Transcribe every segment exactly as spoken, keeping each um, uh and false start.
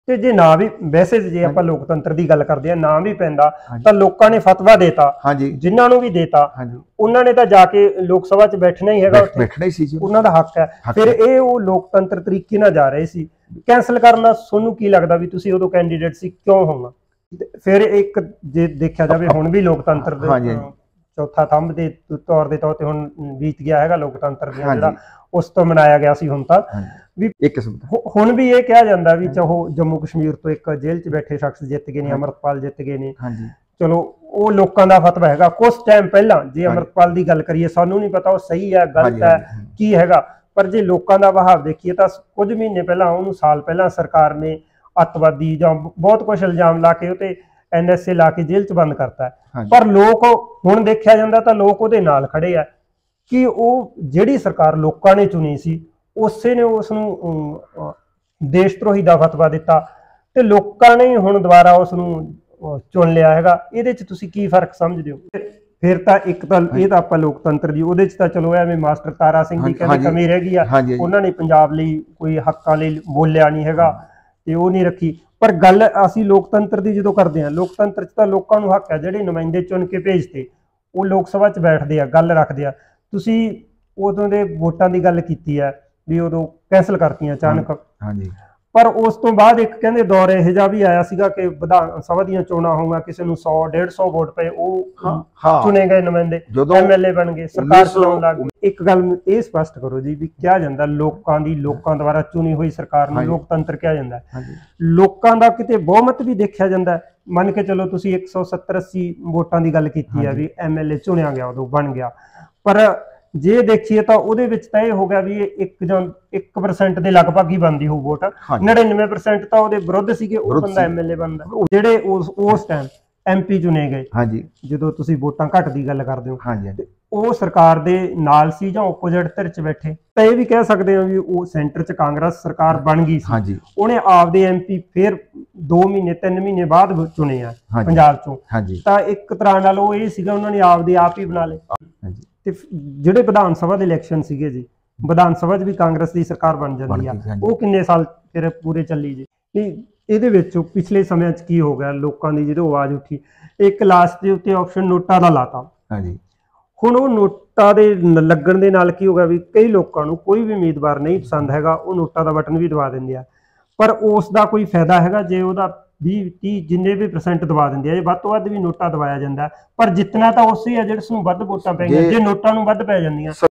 ਤੇ ਜੇ ਨਾ ਵੀ ਵੈਸੇ ਜੇ ਆਪਾਂ ਲੋਕਤੰਤਰ ਦੀ ਗੱਲ ਕਰਦੇ ਆ ਨਾ ਵੀ ਪੈਂਦਾ ਤਾਂ ਲੋਕਾਂ ਨੇ ਫਤਵਾ ਦੇਤਾ ਜਿਨ੍ਹਾਂ ਨੂੰ ਵੀ ਦੇਤਾ ਉਹਨਾਂ ਨੇ ਤਾਂ ਜਾ ਕੇ ਲੋਕ ਸਭਾ 'ਚ ਬੈਠਣਾ ਹੀ ਹੈਗਾ, ਬੈਠਣਾ ਹੀ ਸੀ ਜੀ, ਉਹਨਾਂ ਦਾ ਹੱਕ ਹੈ। ਫਿਰ ਇਹ ਉਹ ਲੋਕਤੰਤਰ ਤਰੀਕੇ ਨਾਲ ਜਾ ਰਹੇ ਸੀ, ਕੈਂਸਲ ਕਰਨਾ ਤੁਹਾਨੂੰ ਕੀ ਲੱਗਦਾ ਵੀ ਤੁਸੀਂ ਉਦੋਂ ਕੈਂਡੀਡੇਟ ਸੀ ਕਿਉਂ ਹੋਣਾ? ਫਿਰ ਇੱਕ ਜੇ ਦੇਖਿਆ ਜਾਵੇ ਹੁਣ ਵੀ ਲੋਕਤੰਤਰ ਦੇ ਚੌਥਾ ਥੰਮ ਦੇ ਤੌਰ ਦੇ ਤੌਰ ਤੇ ਹੁਣ ਬੀਤ ਗਿਆ ਹੈਗਾ ਲੋਕਤੰਤਰ ਦੀਆਂ ਜਿਹੜਾ ਉਸ ਤੋਂ ਮਨਾਇਆ ਗਿਆ ਸੀ ਹੁਣ ਤਾਂ ਵੀ ਇੱਕ ਕਿਸਮ ਹੁਣ ਵੀ ਇਹ ਕਿਹਾ ਜਾਂਦਾ ਵੀ ਚਾਹੋ ਜੰਮੂ ਕਸ਼ਮੀਰ ਤੋਂ ਇੱਕ ਜੇਲ੍ਹ 'ਚ ਬੈਠੇ ਸ਼ਖਸ ਜਿੱਤ ਗਏ ਨੇ, ਅਮਰਪਾਲ ਜਿੱਤ ਗਏ ਨੇ, ਚਲੋ ਉਹ ਲੋਕਾਂ ਦਾ ਫਤਵਾ ਹੈਗਾ। ਕੁਛ ਟਾਈਮ ਪਹਿਲਾਂ ਜੇ ਅਮਰਪਾਲ ਦੀ ਗੱਲ ਕਰੀਏ ਸਾਨੂੰ ਨਹੀਂ ਪਤਾ ਉਹ ਸਹੀ ਹੈ ਗਲਤ ਹੈ ਕੀ ਹੈਗਾ, ਪਰ ਜੇ ਲੋਕਾਂ ਦਾ ਵਹਾਵ ਦੇਖੀਏ ਤਾਂ ਕੁਝ ਮਹੀਨੇ ਪਹਿਲਾਂ ਉਹਨੂੰ ਸਾਲ ਪਹਿਲਾਂ ਸਰਕਾਰ ਨੇ ਅੱਤਵਾਦੀ ਜਾਂ ਬਹੁਤ ਕੁਛ ਇਲਜ਼ਾਮ ਲਾ ਕੇ ਉਹ ਤੇ ਐਨ ਐਸ ਏ ਲਾ ਕੇ ਜੇਲ੍ਹ 'ਚ ਬੰਦ ਕਰਤਾ ਹੈ। ਪਰ ਲੋਕ ਹੁਣ ਦੇਖਿਆ ਜਾਂਦਾ ਤਾਂ ਲੋਕ ਉਹਦੇ ਨਾਲ ਖੜੇ ਆ ਕਿ ਉਹ ਜਿਹੜੀ ਸਰਕਾਰ ਲੋਕਾਂ ਨੇ ਚੁਣੀ ਸੀ ਉਸੇ ਨੇ ਉਸ ਨੂੰ ਦੇਸ਼ ਧਰੋਹੀ ਦਾ ਫਤਵਾ ਦਿੱਤਾ ਤੇ ਲੋਕਾਂ ਨੇ ਹੁਣ ਦੁਬਾਰਾ ਉਸ ਨੂੰ ਚੁਣ ਲਿਆ ਹੈਗਾ। ਇਹਦੇ 'ਚ ਤੁਸੀਂ ਕੀ ਫਰਕ ਸਮਝਦੇ ਹੋ? ਫਿਰ ਤਾਂ ਇੱਕ ਤਾਂ ਇਹ ਤਾਂ ਆਪਾਂ ਲੋਕਤੰਤਰ ਦੀ ਉਹਦੇ 'ਚ ਤਾਂ ਚਲੋ ਐਵੇਂ ਮਾਸਟਰ ਤਾਰਾ ਸਿੰਘ ਦੀ ਕਹਿੰਦੇ ਕਮੀ ਰਹਿ ਗਈ ਆ, ਉਹਨਾਂ ਨੇ ਪੰਜਾਬ ਲਈ ਕੋਈ ਹੱਕਾਂ ਲਈ ਬੋਲਿਆ ਨਹੀਂ ਹੈਗਾ ਤੇ ਉਹ ਨਹੀਂ ਰੱਖੀ। ਪਰ ਗੱਲ ਅਸੀਂ ਲੋਕਤੰਤਰ ਦੀ ਜਦੋਂ ਕਰਦੇ ਹਾਂ, ਲੋਕਤੰਤਰ 'ਚ ਤਾਂ ਲੋਕਾਂ ਨੂੰ ਹੱਕ ਹੈ, ਜਿਹੜੇ ਨੁਮਾਇੰਦੇ ਚੁਣ ਕੇ ਭੇਜਦੇ ਉਹ ਲੋਕ ਸਭਾ 'ਚ ਬੈਠਦੇ ਆ, ਗੱਲ ਰੱਖਦੇ ਆ। ਤੁਸੀਂ ਉਦੋਂ ਦੇ ਵੋਟਾਂ ਦੀ ਗੱਲ ਕੀਤੀ ਹੈ ਵੀ ਉਦੋਂ ਕੈਂਸਲ ਕਰਤੀਆਂ ਅਚਾਨਕ, ਪਰ ਉਸ ਤੋਂ ਬਾਅਦ ਇੱਕ ਕਹਿੰਦੇ ਦੌਰ ਇਹੋ ਜਿਹਾ ਵੀ ਆਇਆ ਸੀਗਾ ਕਿ ਵਿਧਾਨ ਸਭਾ ਦੀਆਂ ਚੋਣਾਂ ਹੋਊਗਾ, ਕਿਸੇ ਨੂੰ ਸੌ ਡੇਢ ਸੌ ਵੋਟ ਪਏ, ਉਹ ਚੁਣੇ ਗਏ ਨੁਮਾਇੰਦੇ ਐਮ ਐਲ ਏ ਬਣ ਗਏ, ਸਰਕਾਰ ਚਲਾਉਣ ਲੱਗ ਗਈ। ਇੱਕ ਗੱਲ ਇਹ ਸਪਸ਼ਟ ਕਰੋ ਜੀ ਵੀ ਕਿਹਾ ਜਾਂਦਾ ਲੋਕਾਂ ਦੀ ਲੋਕਾਂ ਦੁਆਰਾ ਚੁਣੀ ਹੋਈ ਸਰਕਾਰ ਨੂੰ ਲੋਕਤੰਤਰ ਕਿਹਾ ਜਾਂਦਾ ਹੈ, ਲੋਕਾਂ ਦਾ ਕਿਤੇ ਬਹੁਮਤ ਵੀ ਦੇਖਿਆ ਜਾਂਦਾ ਹੈ? ਮੰਨ ਕੇ ਚਲੋ ਤੁਸੀਂ ਇੱਕ ਸੌ ਸੱਤਰ ਅੱਸੀ ਵੋਟਾਂ ਦੀ ਗੱਲ ਕੀਤੀ ਹੈ ਵੀ ਐਮ ਐਲ ਏ ਚੁਣਿਆ ਗਿਆ ਉਦੋਂ ਬਣ ਗਿਆ, ਪਰ ਜੇ ਦੇਖੀਏ ਤਾਂ ਉਹਦੇ ਵਿੱਚ ਤਾਂ ਇਹ ਹੋ ਗਿਆ ਵੀ ਇੱਕ ਜਾਂ ਇੱਕ ਪਰਸੈਂਟ ਦੇ ਲਗਭਗ ਹੀ ਬਣਦੀ ਹੋਊ ਵੋਟ, ਨੜਿਨਵੇਂ ਪਰਸੈਂਟ ਤਾਂ ਉਹਦੇ ਵਿਰੁੱਧ ਸੀਗੇ, ਉਹ ਬੰਦਾ ਐਮ ਐਲ ਏ ਬਣਦਾ। ਜਿਹੜੇ ਉਸ ਉਸ ਟਾਈਮ ਐਮ ਪੀ ਚੁਣੇ ਗਏ ਜਦੋਂ ਤੁਸੀਂ ਵੋਟਾਂ ਘੱਟ ਦੀ ਗੱਲ ਕਰਦੇ ਹੋ ਉਹ ਸਰਕਾਰ ਦੇ ਨਾਲ ਸੀ ਜਾਂ ਓਪੋਜਿਟ ਧਿਰ 'ਚ ਬੈਠੇ, ਤਾਂ ਇਹ ਵੀ ਕਹਿ ਸਕਦੇ ਹਾਂ ਵੀ ਉਹ ਸੈਂਟਰ 'ਚ ਕਾਂਗਰਸ ਸਰਕਾਰ ਬਣ ਗਈ ਸੀ, ਉਹਨੇ ਆਪਦੇ ਐਮ ਪੀ ਫਿਰ ਦੋ ਮਹੀਨੇ ਤਿੰਨ ਮਹੀਨੇ ਬਾਅਦ ਚੁਣੇ ਆ ਪੰਜਾਬ ਚੋਂ, ਤਾਂ ਇੱਕ ਤਰ੍ਹਾਂ ਨਾਲ ਉਹ ਇਹ ਸੀਗਾ ਉਹਨਾਂ ਨੇ ਆਪਦੇ ਆਪ ਹੀ ਬਣਾ ਲਏ। ਤੇ ਜਿਹੜੇ ਵਿਧਾਨ ਸਭਾ ਦੇ ਇਲੈਕਸ਼ਨ ਸੀਗੇ ਜੀ, ਵਿਧਾਨ ਸਭਾ 'ਚ ਵੀ ਕਾਂਗਰਸ ਦੀ ਸਰਕਾਰ ਬਣ ਜਾਂਦੀ ਆ, ਉਹ ਕਿੰਨੇ ਸਾਲ ਫਿਰ ਪੂਰੇ ਚੱਲੀ ਜੀ। ਨਹੀਂ ਇਹਦੇ ਵਿੱਚ ਪਿਛਲੇ ਸਮਿਆਂ 'ਚ ਕੀ ਹੋ ਗਿਆ, ਲੋਕਾਂ ਦੀ ਜਦੋਂ ਆਵਾਜ਼ ਉੱਠੀ ਇੱਕ ਲਾਸਟ ਦੇ ਉੱਤੇ ਆਪਸ਼ਨ ਨੋਟਾਂ ਦਾ ਲਾਤਾ, ਹੁਣ ਉਹ ਨੋਟਾਂ ਦੇ ਲੱਗਣ ਦੇ ਨਾਲ ਕੀ ਹੋ ਗਿਆ ਵੀ ਕਈ ਲੋਕਾਂ ਨੂੰ ਕੋਈ ਵੀ ਉਮੀਦਵਾਰ ਨਹੀਂ ਪਸੰਦ ਹੈਗਾ, ਉਹ ਨੋਟਾਂ ਦਾ ਬਟਨ ਵੀ ਦਬਾ ਦਿੰਦੇ ਆ, ਪਰ ਉਸ ਦਾ ਕੋਈ ਫਾਇਦਾ ਹੈਗਾ ਜੇ ਉਹਦਾ ਵੀਹ ਤੀਹ ਜਿੰਨੇ ਵੀ ਪਰਸੈਂਟ ਦਬਾ ਦਿੰਦੇ ਆ, ਜੇ ਵੱਧ ਤੋਂ ਵੱਧ ਵੀ ਨੋਟਾ ਦਬਾਇਆ ਜਾਂਦਾ ਪਰ ਜਿੱਤਣਾ ਤਾਂ ਉਸੇ ਆ ਜਿਹੜੇ ਨੂੰ ਵੱਧ ਵੋਟਾਂ ਪੈ ਗਈਆਂ, ਜੇ ਨੋਟਾਂ ਨੂੰ ਵੱਧ ਪੈ ਜਾਂਦੀਆਂ। ਸਤਿ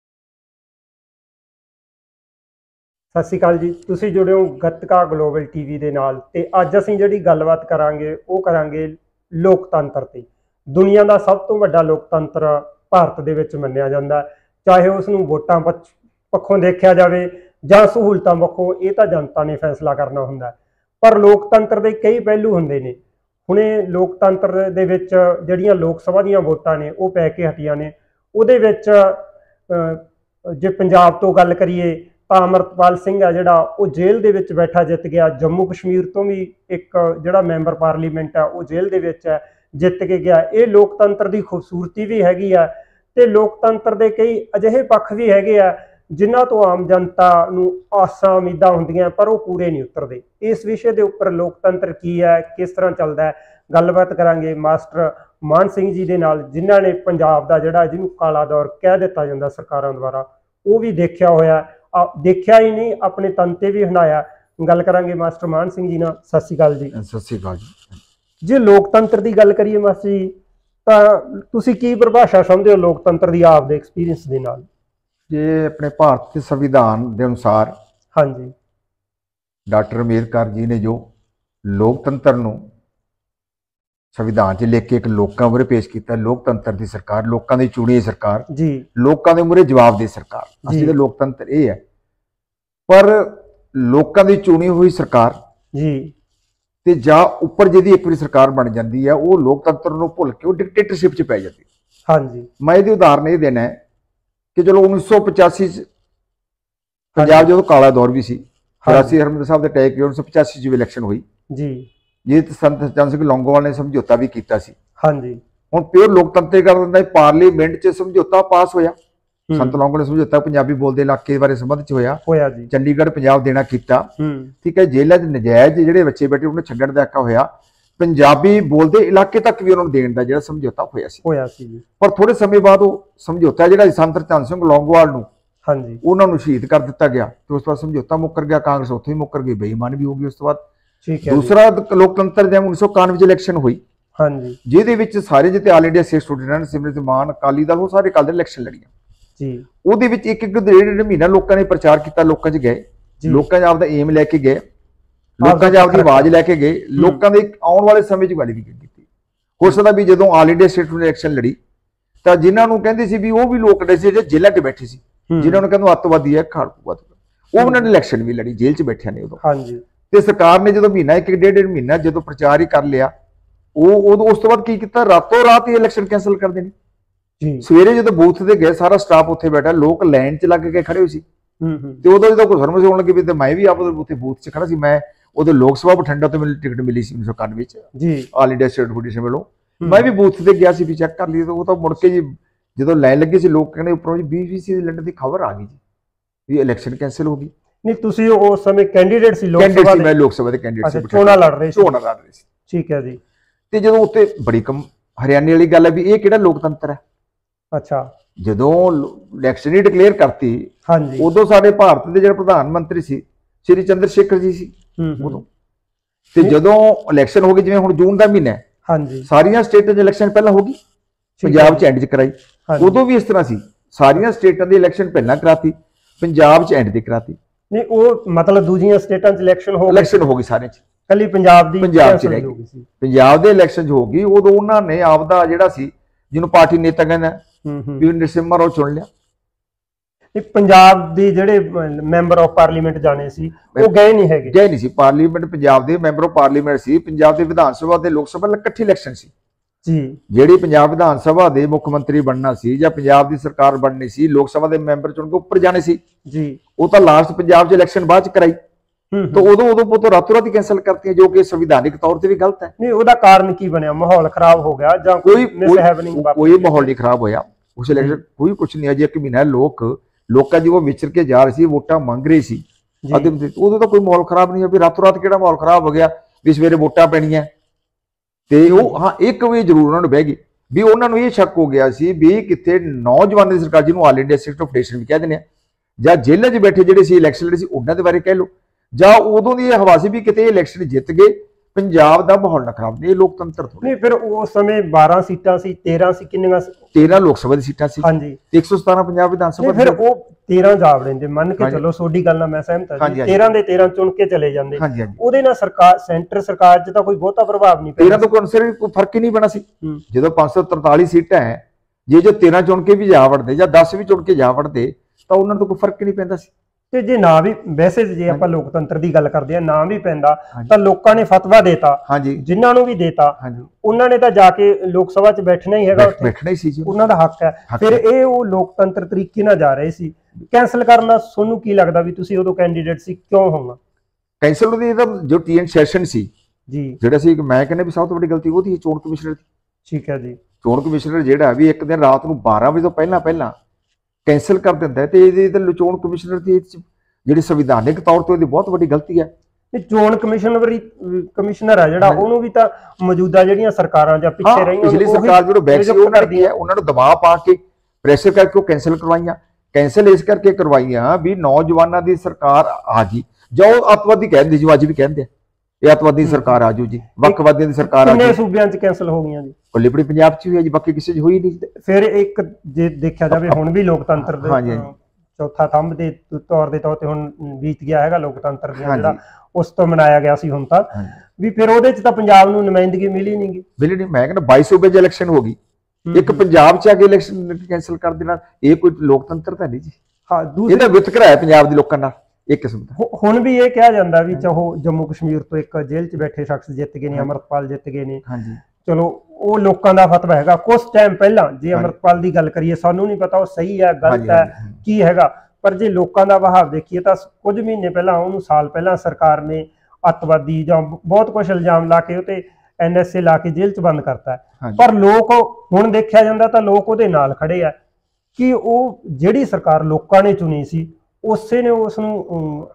ਸ਼੍ਰੀ ਅਕਾਲ ਜੀ, ਤੁਸੀਂ ਜੁੜੇ ਹੋ ਗੱਤਕਾ ਗਲੋਬਲ ਟੀਵੀ ਦੇ ਨਾਲ ਤੇ ਅੱਜ ਅਸੀਂ ਜਿਹੜੀ ਗੱਲਬਾਤ ਕਰਾਂਗੇ ਉਹ ਕਰਾਂਗੇ ਲੋਕਤੰਤਰ ਤੇ। ਦੁਨੀਆ ਦਾ ਸਭ ਤੋਂ ਵੱਡਾ ਲੋਕਤੰਤਰ ਭਾਰਤ ਦੇ ਵਿੱਚ ਮੰਨਿਆ ਜਾਂਦਾ, ਚਾਹੇ ਉਸ ਨੂੰ ਵੋਟਾਂ ਪੱਖੋਂ ਦੇਖਿਆ ਜਾਵੇ ਜਾਂ ਸਹੂਲਤਾਂ ਪੱਖੋਂ, ਇਹ ਤਾਂ ਜਨਤਾ ਨੇ ਫੈਸਲਾ ਕਰਨਾ ਹੁੰਦਾ, ਪਰ ਲੋਕਤੰਤਰ ਦੇ ਕਈ ਪਹਿਲੂ ਹੁੰਦੇ ਨੇ। ਹੁਣੇ ਲੋਕਤੰਤਰ ਦੇ ਵਿੱਚ ਜਿਹੜੀਆਂ ਲੋਕ ਸਭਾ ਦੀਆਂ ਵੋਟਾਂ ਨੇ ਉਹ ਪੈ ਕੇ ਹਟੀਆਂ ਨੇ, ਉਹਦੇ ਵਿੱਚ ਜੇ ਪੰਜਾਬ ਤੋਂ ਗੱਲ ਕਰੀਏ ਤਾਂ ਅਮਰਪਾਲ ਸਿੰਘ ਆ ਜਿਹੜਾ ਉਹ ਜੇਲ੍ਹ ਦੇ ਵਿੱਚ ਬੈਠਾ ਜਿੱਤ ਗਿਆ, ਜੰਮੂ ਕਸ਼ਮੀਰ ਤੋਂ ਵੀ ਇੱਕ ਜਿਹੜਾ ਮੈਂਬਰ ਪਾਰਲੀਮੈਂਟ ਆ ਉਹ ਜੇਲ੍ਹ ਦੇ ਵਿੱਚ ਹੈ ਜਿੱਤ ਕੇ ਗਿਆ। ਇਹ ਲੋਕਤੰਤਰ ਦੀ ਖੂਬਸੂਰਤੀ ਵੀ ਹੈਗੀ ਆ ਤੇ ਲੋਕਤੰਤਰ ਦੇ ਕਈ ਅਜਿਹੇ ਪੱਖ ਵੀ ਹੈਗੇ ਆ ਜਿਨ੍ਹਾਂ ਤੋਂ ਆਮ ਜਨਤਾ ਨੂੰ ਆਸਾਂ ਉਮੀਦਾਂ ਹੁੰਦੀਆਂ ਪਰ ਉਹ ਪੂਰੇ ਨਹੀਂ ਉਤਰਦੇ। ਇਸ ਵਿਸ਼ੇ ਦੇ ਉੱਪਰ ਲੋਕਤੰਤਰ ਕੀ ਹੈ, ਕਿਸ ਤਰ੍ਹਾਂ ਚੱਲਦਾ ਹੈ, ਗੱਲਬਾਤ ਕਰਾਂਗੇ ਮਾਸਟਰ ਮਾਨ ਸਿੰਘ ਜੀ ਦੇ ਨਾਲ, ਜਿਨ੍ਹਾਂ ਨੇ ਪੰਜਾਬ ਦਾ ਜਿਹੜਾ ਜਿਹਨੂੰ ਕਾਲਾ ਦੌਰ ਕਹਿ ਦਿੱਤਾ ਜਾਂਦਾ ਸਰਕਾਰਾਂ ਦੁਆਰਾ ਉਹ ਵੀ ਦੇਖਿਆ ਹੋਇਆ, ਦੇਖਿਆ ਹੀ ਨਹੀਂ ਆਪਣੇ ਤਨ ਤੇ ਵੀ ਹੰਡਾਇਆ। ਗੱਲ ਕਰਾਂਗੇ ਮਾਸਟਰ ਮਾਨ ਸਿੰਘ ਜੀ ਨਾਲ। ਸਤਿ ਸ਼੍ਰੀ ਅਕਾਲ ਜੀ। ਸਤਿ ਸ਼੍ਰੀ ਅਕਾਲ ਜੀ। ਜੇ ਲੋਕਤੰਤਰ ਦੀ ਗੱਲ ਕਰੀਏ ਮਾਸਟਰ ਜੀ ਤਾਂ ਤੁਸੀਂ ਕੀ ਪਰਿਭਾਸ਼ਾ ਸਮਝਦੇ ਹੋ ਲੋਕਤੰਤਰ ਦੀ ਆਪ ਦੇ ਐਕਸਪੀਰੀਅੰਸ ਦੇ ਨਾਲ? ਜੇ ਆਪਣੇ ਭਾਰਤ ਦੇ ਸੰਵਿਧਾਨ ਦੇ ਅਨੁਸਾਰ ਹਾਂਜੀ ਡਾਕਟਰ ਅੰਬੇਦਕਰ ਜੀ ਨੇ ਜੋ ਲੋਕਤੰਤਰ ਨੂੰ ਸੰਵਿਧਾਨ 'ਚ ਲਿਖ ਕੇ ਇੱਕ ਲੋਕਾਂ ਮੂਹਰੇ ਪੇਸ਼ ਕੀਤਾ, ਲੋਕਤੰਤਰ ਦੀ ਸਰਕਾਰ, ਲੋਕਾਂ ਦੀ ਚੁਣੀ ਸਰਕਾਰ ਜੀ, ਲੋਕਾਂ ਦੇ ਮੂਹਰੇ ਜਵਾਬ ਦੇ ਸਰਕਾਰ, ਅਸੀਂ ਤਾਂ ਲੋਕਤੰਤਰ ਇਹ ਹੈ। ਪਰ ਲੋਕਾਂ ਦੀ ਚੁਣੀ ਹੋਈ ਸਰਕਾਰ ਜੀ ਤੇ ਜਾਂ ਉੱਪਰ ਜਿਹਦੀ ਇੱਕ ਵਾਰੀ ਸਰਕਾਰ ਬਣ ਜਾਂਦੀ ਹੈ ਉਹ ਲੋਕਤੰਤਰ ਨੂੰ ਭੁੱਲ ਕੇ ਉਹ ਡਿਕਟੇਟਰਸ਼ਿਪ 'ਚ ਪੈ ਜਾਂਦੀ। ਹਾਂਜੀ, ਮੈਂ ਇਹਦੀ ਉਦਾਹਰਨ ਇਹ ਦੇਣਾ ਹੈ ਕਿ ਚਲੋ ਉੱਨੀ ਸੌ ਪਚਾਸੀ 'ਚ ਪੰਜਾਬ ਜਦੋਂ ਕਾਲਾ ਦੌਰ ਵੀ ਸੀ, ਚੁਰਾਸੀ ਹਰਮੰਦਰ ਸਾਹਿਬ ਦੇ ਅਟੈਕ ਉੱਨੀ ਸੌ ਪਚਾਸੀ 'ਚ ਵੀ ਇਲੈਕਸ਼ਨ ਹੋਈ ਜੀ, ਜਿਹਦੇ ਸੰਤ ਸਤਿੰਦਰ ਸਿੰਘ ਲੌਂਗੋਵਾਲ ਨੇ ਸਮਝੌਤਾ ਵੀ ਕੀਤਾ ਸੀ। ਹਾਂਜੀ, ਹੁਣ ਪਿਓਰ ਲੋਕਤੰਤਰ ਕਰ ਦਿੰਦਾ, ਪਾਰਲੀਮੈਂਟ 'ਚ ਸਮਝੌਤਾ ਪਾਸ ਹੋਇਆ, ਸੰਤ ਲੌਂਗੋ ਨੇ ਸਮਝੌਤਾ ਪੰਜਾਬੀ ਬੋਲਦੇ ਇਲਾਕੇ ਬਾਰੇ ਸੰਬੰਧ ਚ ਹੋਇਆ ਹੋਇਆ ਜੀ। ਚੰਡੀਗੜ੍ਹ ਪੰਜਾਬ ਦੇਣਾ ਕੀਤਾ, ਠੀਕ ਹੈ। ਜੇਲ੍ਹਾਂ 'ਚ ਨਜਾਇਜ਼ ਜਿਹੜੇ ਬੱਚੇ ਬੈਠੇ ਉਹਨੂੰ ਛੱਡਣ ਦਾ ਆਕਾ ਹੋਇਆ, ਪੰਜਾਬੀ ਬੋਲਦੇ ਇਲਾਕੇ ਤੱਕ ਵੀ ਉਹਨਾਂ ਨੂੰ ਦੇਣ ਦਾ ਜਿਹੜਾ ਸਮਝੌਤਾ ਹੋਇਆ ਸੀ ਹੋਇਆ ਸੀ ਜੀ। ਪਰ ਥੋੜੇ ਸਮੇਂ ਬਾਅਦ ਉਹ ਸਮਝੌਤਾ ਜਿਹੜਾ ਸੰਤ ਹਰਚੰਦ ਸਿੰਘ ਲੌਂਗੋਵਾਲ ਨੂੰ ਹਾਂਜੀ ਉਹਨਾਂ ਨੂੰ ਸ਼ਹੀਦ ਕਰ ਦਿੱਤਾ ਗਿਆ ਤੇ ਉਸ ਤੋਂ ਬਾਅਦ ਸਮਝੌਤਾ ਮੁੱਕਰ ਗਿਆ, ਕਾਂਗਰਸ ਉੱਥੇ ਹੀ ਮੁੱਕਰ ਗਈ, ਬੇਈਮਾਨੀ ਵੀ ਹੋ ਗਈ ਉਸ ਤੋਂ ਬਾਅਦ। ਠੀਕ ਹੈ। ਦੂਸਰਾ ਲੋਕਤੰਤਰ ਜਿਵੇਂ ਉੱਨੀ ਸੌ ਇਕਾਨਵੇਂ ਚ ਇਲੈਕਸ਼ਨ ਹੋਈ, ਹਾਂਜੀ, ਜਿਹਦੇ ਵਿੱਚ ਸਾਰੇ ਜਿੱਤੇ all India Sikh student Simrat Mann Akali Dal ਉਹ ਸਾਰੇ ਅਕਾਲੀ ਦਲ ਇਲੈਕਸ਼ਨ ਲੜੀਆਂ ਜੀ। ਉਹਦੇ ਵਿੱਚ ਇੱਕ ਇੱਕ ਡੇਢ ਡੇਢ ਮਹੀਨਾ ਲੋਕਾਂ ਨੇ ਪ੍ਰਚਾਰ ਕੀਤਾ, ਲੋਕਾਂ 'ਚ ਗਏ, ਲੋਕਾਂ 'ਚ ਆਪਦਾ ਏਮ ਲੈ ਕੇ ਗਏ, ਲੋਕਾਂ 'ਚ ਆਪਦੀ ਆਵਾਜ਼ ਲੈ ਕੇ ਗਏ, ਲੋਕਾਂ ਦੇ ਆਉਣ ਵਾਲੇ ਸਮੇਂ 'ਚ ਗੱਲ ਵੀ ਕੀਤੀ। ਹੋ ਸਕਦਾ ਵੀ ਜਦੋਂ all India state student election ਲੜੀ ਤਾਂ ਜਿਨ੍ਹਾਂ ਨੂੰ ਕਹਿੰਦੇ ਸੀ ਵੀ ਉਹ ਵੀ ਲੋਕ ਡੇ ਸੀ ਜਿਹੜੇ ਜੇਲ੍ਹਾਂ 'ਚ ਬੈਠੇ ਸੀ, ਜਿਨ੍ਹਾਂ ਨੂੰ ਕਹਿੰਦੇ ਅੱਤਵਾਦੀ ਹੈ ਖਾੜਕੂਵਾਦ, ਉਹ ਉਹਨਾਂ ਨੇ ਇਲੈਕਸ਼ਨ ਵੀ ਲੜੀ, ਜੇਲ੍ਹ 'ਚ ਬੈਠਿਆ ਨੇ ਉਦੋਂ। ਹਾਂਜੀ। ਤੇ ਸਰਕਾਰ ਨੇ ਜਦੋਂ ਮਹੀਨਾ ਇੱਕ ਡੇਢ ਡੇਢ ਮਹੀਨਾ ਜਦੋਂ ਪ੍ਰਚਾਰ ਹੀ ਕਰ ਲਿਆ, ਉਹ ਉਦੋਂ ਉਸ ਤੋਂ ਬਾਅਦ ਕੀ ਕੀਤਾ, ਰਾਤੋਂ ਰਾਤ ਹੀ ਇਲੈਕਸ਼ਨ ਕੈਂਸਲ ਕਰ ਦੇਣੀ ਜੀ। ਸਵੇਰੇ ਜਦੋਂ ਬੂਥ ਤੇ ਗਏ ਸਾਰਾ ਸਟਾਫ ਉੱਥੇ ਬੈਠਾ, ਲੋਕ ਲਾਈਨ 'ਚ ਲੱਗ ਕੇ ਖੜੇ ਹੋਏ ਸੀ ਤੇ ਉਦੋਂ ਜਦੋਂ ਕੋਈ ਸਰਮਸ ਹੋਣ ਲੱਗੀ ਵੀ ਤੇ ਮੈਂ ਵੀ ਆਪ ਉੱਥੇ ਬੂਥ 'ਚ ਖੜਾ ਸੀ। ਮੈਂ ਉਦੋਂ ਲੋਕ ਸਭਾ ਬਠਿੰਡਾ ਤੋਂ ਮੈਨੂੰ ਟਿਕਟ ਮਿਲੀ ਸੀ ਉੱਨੀ ਸੌ ਇਕਾਨਵੇਂ 'ਚ ਜੀ, ਆਲ ਇੰਡੀਆ ਸਟੇਟ ਫੈਡਰੇਸ਼ਨ ਵੱਲੋਂ। ਮੈਂ ਵੀ ਬੂਥ ਤੇ ਗਿਆ ਸੀ ਵੀ ਚੈੱਕ ਕਰ ਲਈ, ਉਹ ਤਾਂ ਮੁੜ ਕੇ ਜੀ ਜਦੋਂ ਲਾਈਨ ਲੱਗੀ ਸੀ ਲੋਕ ਕਹਿੰਦੇ ਉੱਪਰੋਂ ਜੀ ਬੀ ਵੀ ਸੀ ਦੇ ਲੜਨ ਦੀ ਖਬਰ ਆ ਗਈ ਜੀ ਵੀ ਇਲੈਕਸ਼ਨ ਕੈਂਸਲ ਹੋ ਗਈ। ਨਹੀਂ, ਤੁਸੀਂ ਉਸ ਸਮੇਂ ਕੈਂਡੀਡੇਟ ਸੀ ਲੋਕ ਸਭਾ ਦੇ? ਮੈਂ ਲੋਕ ਸਭਾ ਦੇ ਕੈਂਡੀਡੇਟ ਸੀ, ਚੋਣਾਂ ਲੜ ਰਹੇ ਸੀ। ਚੋਣਾਂ ਲੜ ਰਹੇ ਸੀ, ਠੀਕ ਹੈ ਜੀ। ਤੇ ਜਦੋਂ ਉੱਤੇ ਬੜੀ ਕਮ ਹਰਿਆਣੇ ਵਾਲੀ ਗੱਲ ਹੈ ਵੀ ਇਹ ਕਿਹੜਾ ਲੋਕਤੰਤਰ ਹੈ। ਅੱਛਾ, ਜਦੋਂ ਇਲੈਕਸ਼ਨ ਹੀ ਡਿਕਲੇਅਰ ਕਰਤੀ, ਹਾਂਜੀ, ਉਦੋਂ ਸਾਡੇ ਭਾਰਤ ਦੇ ਜਿਹੜੇ ਪ੍ਰਧਾਨ ਮੰਤਰੀ ਸੀ ਸ਼੍ਰੀ ਚੰਦਰ ਸ਼ੇਖਰ ਜੀ ਸੀ ਉਦੋਂ। ਤੇ ਜਦੋਂ ਇਲੈਕਸ਼ਨ ਹੋ ਗਈ, ਜਿਵੇਂ ਹੁਣ ਜੂਨ ਦਾ ਮਹੀਨਾ, ਹਾਂਜੀ, ਸਾਰੀਆਂ ਸਟੇਟਾਂ 'ਚ ਇਲੈਕਸ਼ਨ ਪਹਿਲਾਂ ਹੋ ਗਈ, ਪੰਜਾਬ 'ਚ ਐਂਡ 'ਚ ਕਰਾਈ। ਉਦੋਂ ਵੀ ਇਸ ਤਰ੍ਹਾਂ ਸੀ, ਸਾਰੀਆਂ ਸਟੇਟਾਂ ਦੀ ਇਲੈਕਸ਼ਨ ਪਹਿਲਾਂ ਕਰਾਤੀ, ਪੰਜਾਬ 'ਚ ਐਂਡ ਤੇ ਕਰਾਤੀ। ਨਹੀਂ, ਉਹ ਮਤਲਬ ਦੂਜੀਆਂ ਸਟੇਟਾਂ 'ਚ ਇਲੈਕਸ਼ਨ ਹੋ ਇਲੈਕਸ਼ਨ ਹੋ ਗਈ ਸਾਰੇ 'ਚ, ਕੱਲੀ ਪੰਜਾਬ ਦੀ ਪੰਜਾਬ 'ਚ ਰਹਿ ਗਈ ਸੀ। ਪੰਜਾਬ ਦੇ ਇਲੈਕਸ਼ਨ 'ਚ ਹੋ ਗਈ, ਉਦੋਂ ਉਹਨਾਂ ਨੇ ਆਪਦਾ ਜਿਹੜਾ ਸੀ ਜਿਹਨੂੰ ਪਾਰਟੀ ਨੇਤਾ ਕਹਿੰਦਾ ਵੀ ਨਰਸਿਮਹਾ ਰਾਓ ਚੁਣ ਲਿਆ। ਪੰਜਾਬ ਦੇ ਜਿਹੜੇ ਮੈਂਬਰ ਆਫ ਪਾਰਲੀਮੈਂਟ ਜਾਣੇ ਸੀ ਉਹ ਗਏ ਨਹੀਂ ਹੈਗੇ, ਗਏ ਨਹੀਂ ਸੀ ਪਾਰਲੀਮੈਂਟ। ਪੰਜਾਬ ਦੇ ਮੈਂਬਰ ਆਫ ਪਾਰਲੀਮੈਂਟ ਸੀ, ਪੰਜਾਬ ਦੇ ਵਿਧਾਨ ਸਭਾ ਤੇ ਲੋਕ ਸਭਾ ਇਕੱਠੀ ਇਲੈਕਸ਼ਨ ਸੀ ਜੀ। ਜਿਹੜੀ ਪੰਜਾਬ ਵਿਧਾਨ ਸਭਾ ਦੇ ਮੁੱਖ ਮੰਤਰੀ ਬਣਨਾ ਸੀ ਜਾਂ ਪੰਜਾਬ ਦੀ ਸਰਕਾਰ ਬਣਨੀ ਸੀ, ਲੋਕ ਸਭਾ ਦੇ ਮੈਂਬਰ ਚੁਣ ਕੇ ਉੱਪਰ ਜਾਣੇ ਸੀ ਜੀ। ਉਹ ਤਾਂ ਲਾਸਟ ਪੰਜਾਬ 'ਚ ਇਲੈਕਸ਼ਨ ਬਾਅਦ 'ਚ ਕਰਾਈ, ਤਾਂ ਉਦੋਂ ਉਦੋਂ ਉਦੋਂ ਰਾਤੋਂ ਰਾਤ ਹੀ ਕੈਂਸਲ ਕਰਤੀਆਂ, ਜੋ ਕਿ ਸੰਵਿਧਾਨਿਕ ਤੌਰ ਤੇ ਵੀ ਗਲਤ ਹੈ। ਨਹੀਂ, ਉਹਦਾ ਕਾਰਨ ਕੀ ਬਣਿਆ? ਮਾਹੌਲ ਖਰਾਬ ਹੋ ਗਿਆ ਜਾਂ ਕੋਈ ਕੋਈ ਮਾਹੌਲ ਨਹੀਂ ਖਰਾਬ ਹੋਇਆ ਉਸ ਇਲੈਕਸ਼ਨ, ਕੋਈ ਕੁਝ ਨਹੀਂ। ਅਜੇ ਇੱਕ ਮਹੀਨਾ ਲੋਕ ਲੋਕਾਂ ਜੀ ਉਹ ਵਿਚਰ ਕੇ ਜਾ ਰਹੇ ਸੀ, ਵੋਟਾਂ ਮੰਗ ਰਹੇ ਸੀ, ਉਦੋਂ ਤਾਂ ਕੋਈ ਮਾਹੌਲ ਖਰਾਬ ਨਹੀਂ ਹੋਇਆ ਵੀ ਰਾਤੋਂ ਰਾਤ ਕਿਹੜਾ ਮਾਹੌਲ ਖਰਾਬ ਹੋ ਗਿਆ ਵੀ ਸਵੇਰੇ ਵੋਟਾਂ ਪੈਣੀਆਂ। ਤੇ ਉਹ ਹਾਂ ਇੱਕ ਵੀ ਜ਼ਰੂਰ ਉਹਨਾਂ ਨੂੰ ਬਹਿ ਗਈ ਵੀ ਉਹਨਾਂ ਨੂੰ ਇਹ ਸ਼ੱਕ ਹੋ ਗਿਆ ਸੀ ਵੀ ਕਿਤੇ ਨੌਜਵਾਨਾਂ ਦੀ ਸਰਕਾਰ, ਜਿਹਨੂੰ ਆਲ ਇੰਡੀਆ ਸਟੇਟ ਫੈਡਰੇਸ਼ਨ ਵੀ ਕਹਿ ਦਿੰਦੇ ਆ, ਜਾਂ ਜੇਲ੍ਹਾਂ 'ਚ ਬੈਠੇ ਜਿਹੜੇ ਸੀ ਇਲੈਕਸ਼ਨ ਲੜੇ ਸੀ ਉਹਨਾਂ ਦੇ ਬਾਰੇ ਕਹਿ ਲਓ, ਜਾਂ ਉਦੋਂ ਦੀ ਇਹ ਹਵਾ ਸੀ ਵੀ ਕਿਤੇ ਇਲੈਕਸ਼ਨ ਜਿੱਤ ਗਏ, ਪੰਜਾਬ ਦਾ ਮਾਹੌਲ ਨਾ ਖਰਾਬ ਨਹੀਂ। ਇਹ ਲੋਕਤੰਤਰ ਥੋੜੀ ਨਹੀਂ। ਫਿਰ ਉਸ ਸਮੇਂ ਬਾਰਾਂ ਸੀਟਾਂ ਸੀ, ਤੇਰਾਂ ਸੀ, ਕਿੰਨੀਆਂ? ਤੇਰਾਂ ਲੋਕ ਸਭਾ ਦੀ ਸੀਟਾਂ ਸੀ, ਹਾਂਜੀ, ਇੱਕ ਸੌ ਸਤਾਰਾਂ ਪੰਜਾਬ ਵਿਧਾਨ ਸਭਾ। ਫਿਰ ਉਹ ਤੇਰਾਂ ਜਾਵੜੇ ਜੇ ਮੰਨ ਕੇ ਚੱਲੋ, ਤੁਹਾਡੀ ਗੱਲ ਨਾਲ ਮੈਂ ਸਹਿਮਤ ਹਾਂ, ਤੇਰਾਂ ਦੇ ਤੇਰਾਂ ਚੁਣ ਕੇ ਚਲੇ ਜਾਂਦੇ, ਉਹਦੇ ਨਾਲ ਸਰਕਾਰ ਸੈਂਟਰ ਸਰਕਾਰ 'ਚ ਤਾਂ ਕੋਈ ਬਹੁਤਾ ਪ੍ਰਭਾਵ ਨਹੀਂ ਪਿਆ। ਤੇਰਾਂ ਤੋਂ ਕੋਈ ਫਰਕ ਹੀ ਨਹੀਂ ਪੈਣਾ ਸੀ ਜਦੋਂ ਪੰਜ ਸੌ ਤਰਤਾਲੀ ਸੀਟਾਂ ਹੈ, ਜੇ ਜੋ ਤੇਰਾਂ ਚੁਣ ਕੇ ਵੀ ਜਾ ਵੜਦੇ ਜਾਂ ਦਸ ਵੀ ਚੁਣ ਕੇ ਜਾ ਵੜਦੇ ਤਾਂ ਉਹਨਾਂ ਨੂੰ ਕੋਈ ਫਰਕ ਹੀ ਨਹੀਂ ਪੈਂਦਾ ਸੀ। ਤੇ ਜੇ ਨਾ ਵੀ, ਵੈਸੇ ਜੇ ਆਪਾਂ ਲੋਕਤੰਤਰ ਦੀ ਗੱਲ ਕਰਦੇ ਆ, ਨਾ ਵੀ ਪੈਂਦਾ ਤਾਂ ਲੋਕਾਂ ਨੇ ਫਤਵਾ ਦੇਤਾ, ਹਾਂਜੀ, ਜਿਨ੍ਹਾਂ ਨੂੰ ਵੀ ਦੇਤਾ, ਉਹਨਾਂ ਨੇ ਤਾਂ ਜਾ ਕੇ ਲੋਕ ਸਭਾ 'ਚ ਬੈਠਣਾ ਹੀ ਹੈਗਾ, ਉੱਥੇ ਬੈਠਣਾ ਹੀ ਸੀ ਜੀ, ਉਹਨਾਂ ਦਾ ਹੱਕ ਹੈ। ਫਿਰ ਇਹ ਉਹ ਲੋਕਤੰਤਰ ਤਰੀਕੇ ਨਾਲ ਜਾ ਰਹੇ ਸੀ, ਕੈਂਸਲ ਕਰਨਾ ਤੁਹਾਨੂੰ ਕੀ ਲੱਗਦਾ ਵੀ ਤੁਸੀਂ ਉਦੋਂ ਕੈਂਡੀਡੇਟ ਸੀ, ਕਿਉਂ ਹੋਣਾ ਕੈਂਸਲ? ਉਹਦੀ ਇਹਦਾ ਜੋ ਟੀ ਐਨ ਸੈਸ਼ਨ ਸੀ ਜੀ, ਜਿਹੜਾ ਸੀ, ਮੈਂ ਕਹਿੰਦਾ ਵੀ ਸਭ ਤੋਂ ਵੱਡੀ ਗਲਤੀ ਉਹਦੀ ਚੋਣ ਕਮਿਸ਼ਨਰ ਦੀ। ਠੀਕ ਹੈ ਜੀ। ਚੋਣ ਕਮਿਸ਼ਨਰ ਜਿਹੜਾ ਵੀ ਇੱਕ ਦਿਨ ਰਾਤ ਨੂੰ ਬਾਰਾਂ ਵਜੇ ਤੋਂ ਪਹਿਲਾਂ ਪਹਿਲਾਂ ਕੈਂਸਲ ਕਰ ਦਿੰਦਾ, ਤੇ ਇਹਦੀ ਤਾਂ ਚੋਣ ਕਮਿਸ਼ਨਰ ਦੀ ਜਿਹੜੀ ਸੰਵਿਧਾਨਿਕ ਤੌਰ ਤੇ ਉਹਦੀ ਬਹੁਤ ਵੱਡੀ ਗਲਤੀ ਹੈ। ਚੋਣ ਕਮਿਸ਼ਨਰ ਕਮਿਸ਼ਨਰ ਆ ਜਿਹੜਾ, ਉਹਨੂੰ ਵੀ ਤਾਂ ਮੌਜੂਦਾ ਜਿਹੜੀਆਂ ਸਰਕਾਰਾਂ ਜਾਂ ਪਿੱਛੇ ਰਹੀਆਂ ਪਿਛਲੀ ਸਰਕਾਰ ਜਿਹੜੇ ਬੈਕ ਸੀ ਉਹ ਕਰਦੀ ਹੈ, ਉਹਨਾਂ ਨੂੰ ਦਬਾਅ ਪਾ ਕੇ ਪ੍ਰੈਸ਼ਰ ਕਰਕੇ ਉਹ ਕੈਂਸਲ ਕਰਵਾਈਆਂ। ਕੈਂਸਲ ਇਸ ਕਰਕੇ ਕਰਵਾਈਆਂ ਵੀ ਨੌਜਵਾਨਾਂ ਦੀ ਸਰਕਾਰ ਆ ਗਈ, ਜੋ ਅੱਤਵਾਦੀ ਕਹਿੰਦੇ ਜੀ, ਅੱਜ ਵੀ ਕਹਿੰਦੇ ਆ ਇਹ ਅੱਤਵਾਦੀ ਸਰਕਾਰ ਆਜੂ ਜੀ, ਵੱਖਵਾਦੀਆਂ ਦੀ ਸਰਕਾਰ ਆਜੂ। ਕਿੰਨੇ ਸੂਬਿਆਂ 'ਚ ਕੈਂਸਲ ਹੋ ਗਈਆਂ ਜੀ? ਲਿਬੜੀ ਪੰਜਾਬ 'ਚ ਹੋਈ ਹੈ ਜੀ, ਬਾਕੀ ਕਿਸੇ 'ਚ ਹੋਈ ਨਹੀਂ। ਫਿਰ ਇੱਕ ਜੇ ਦੇਖਿਆ ਜਾਵੇ ਹੁਣ ਵੀ ਲੋਕਤੰਤਰ ਦੇ ਚੌਥਾ ਥੰਮ ਦੇ ਤੌਰ ਦੇ ਤੌਰ ਤੇ ਹੁਣ ਬੀਤ ਗਿਆ ਹੈਗਾ ਲੋਕਤੰਤਰ ਦਾ, ਜਿਹੜਾ ਉਸ ਤੋਂ ਮਨਾਇਆ ਗਿਆ ਸੀ ਹੁਣ ਤੱਕ ਵੀ, ਫਿਰ ਉਹਦੇ 'ਚ ਤਾਂ ਪੰਜਾਬ ਨੂੰ ਨੁਮਾਇੰਦਗੀ ਮਿਲੀ ਨਹੀਂ ਗੀ। ਮਿਲੀ ਨਹੀਂ, ਮੈਂ ਕਹਿੰਦਾ ਬਾਈ ਸੂਬੇ 'ਚ ਇਲੈਕਸ਼ਨ ਹੋ ਗਈ, ਇੱਕ ਪੰਜਾਬ 'ਚ ਆ ਕੇ ਇਲੈਕਸ਼ਨ ਕੈਂਸਲ ਕਰ ਦੇਣਾ, ਇਹ ਕੋਈ ਲੋਕਤੰਤਰ ਤਾਂ ਨਹੀਂ ਜੀ। ਹਾਂ, ਇਹਦਾ ਵਿਤਕਰਾ ਹੈ ਪੰਜਾਬ ਦੇ ਲੋਕਾਂ ਨਾਲ ਇੱਕ ਕਿਸਮ ਦਾ। ਹੁਣ ਵੀ ਇਹ ਕਿਹਾ ਜਾਂਦਾ ਵੀ ਚਾਹੋ ਜੰਮੂ ਕਸ਼ਮੀਰ ਤੋਂ ਇੱਕ ਜੇਲ੍ਹ 'ਚ ਬੈਠੇ ਸ਼ਖਸ ਜਿੱਤ ਗਏ ਨੇ, ਅਮਰਪਾਲ ਜਿੱਤ ਗਏ ਨੇ, ਚਲੋ ਉਹ ਲੋਕਾਂ ਦਾ ਫਤਵਾ ਹੈਗਾ। ਕੁਝ ਟਾਈਮ ਪਹਿਲਾਂ ਜੇ ਅਮਰਪਾਲ ਦੀ ਗੱਲ ਕਰੀਏ, ਸਾਨੂੰ ਨਹੀਂ ਪਤਾ ਉਹ ਸਹੀ ਹੈ ਗਲਤ ਹੈ ਕੀ ਹੈਗਾ, ਪਰ ਜੇ ਲੋਕਾਂ ਦਾ ਵਹਾਅ ਦੇਖੀਏ ਤਾਂ ਕੁਝ ਮਹੀਨੇ ਪਹਿਲਾਂ, ਉਹਨੂੰ ਸਾਲ ਪਹਿਲਾਂ ਸਰਕਾਰ ਨੇ ਅੱਤਵਾਦੀ ਜਾਂ ਬਹੁਤ ਕੁਝ ਇਲਜ਼ਾਮ ਲਾ ਕੇ ਉਹਤੇ ਐਨ ਐਸ ਏ ਲਾ ਕੇ ਜੇਲ੍ਹ 'ਚ ਬੰਦ ਕਰਤਾ। ਪਰ ਲੋਕ ਹੁਣ ਦੇਖਿਆ ਜਾਂਦਾ ਤਾਂ ਲੋਕ ਉਹਦੇ ਨਾਲ ਖੜੇ ਆ, ਕਿ ਉਹ ਜਿਹੜੀ ਸਰਕਾਰ ਲੋਕਾਂ ਨੇ ਚੁਣੀ ਸੀ ਉਸੇ ਨੇ ਉਸ ਨੂੰ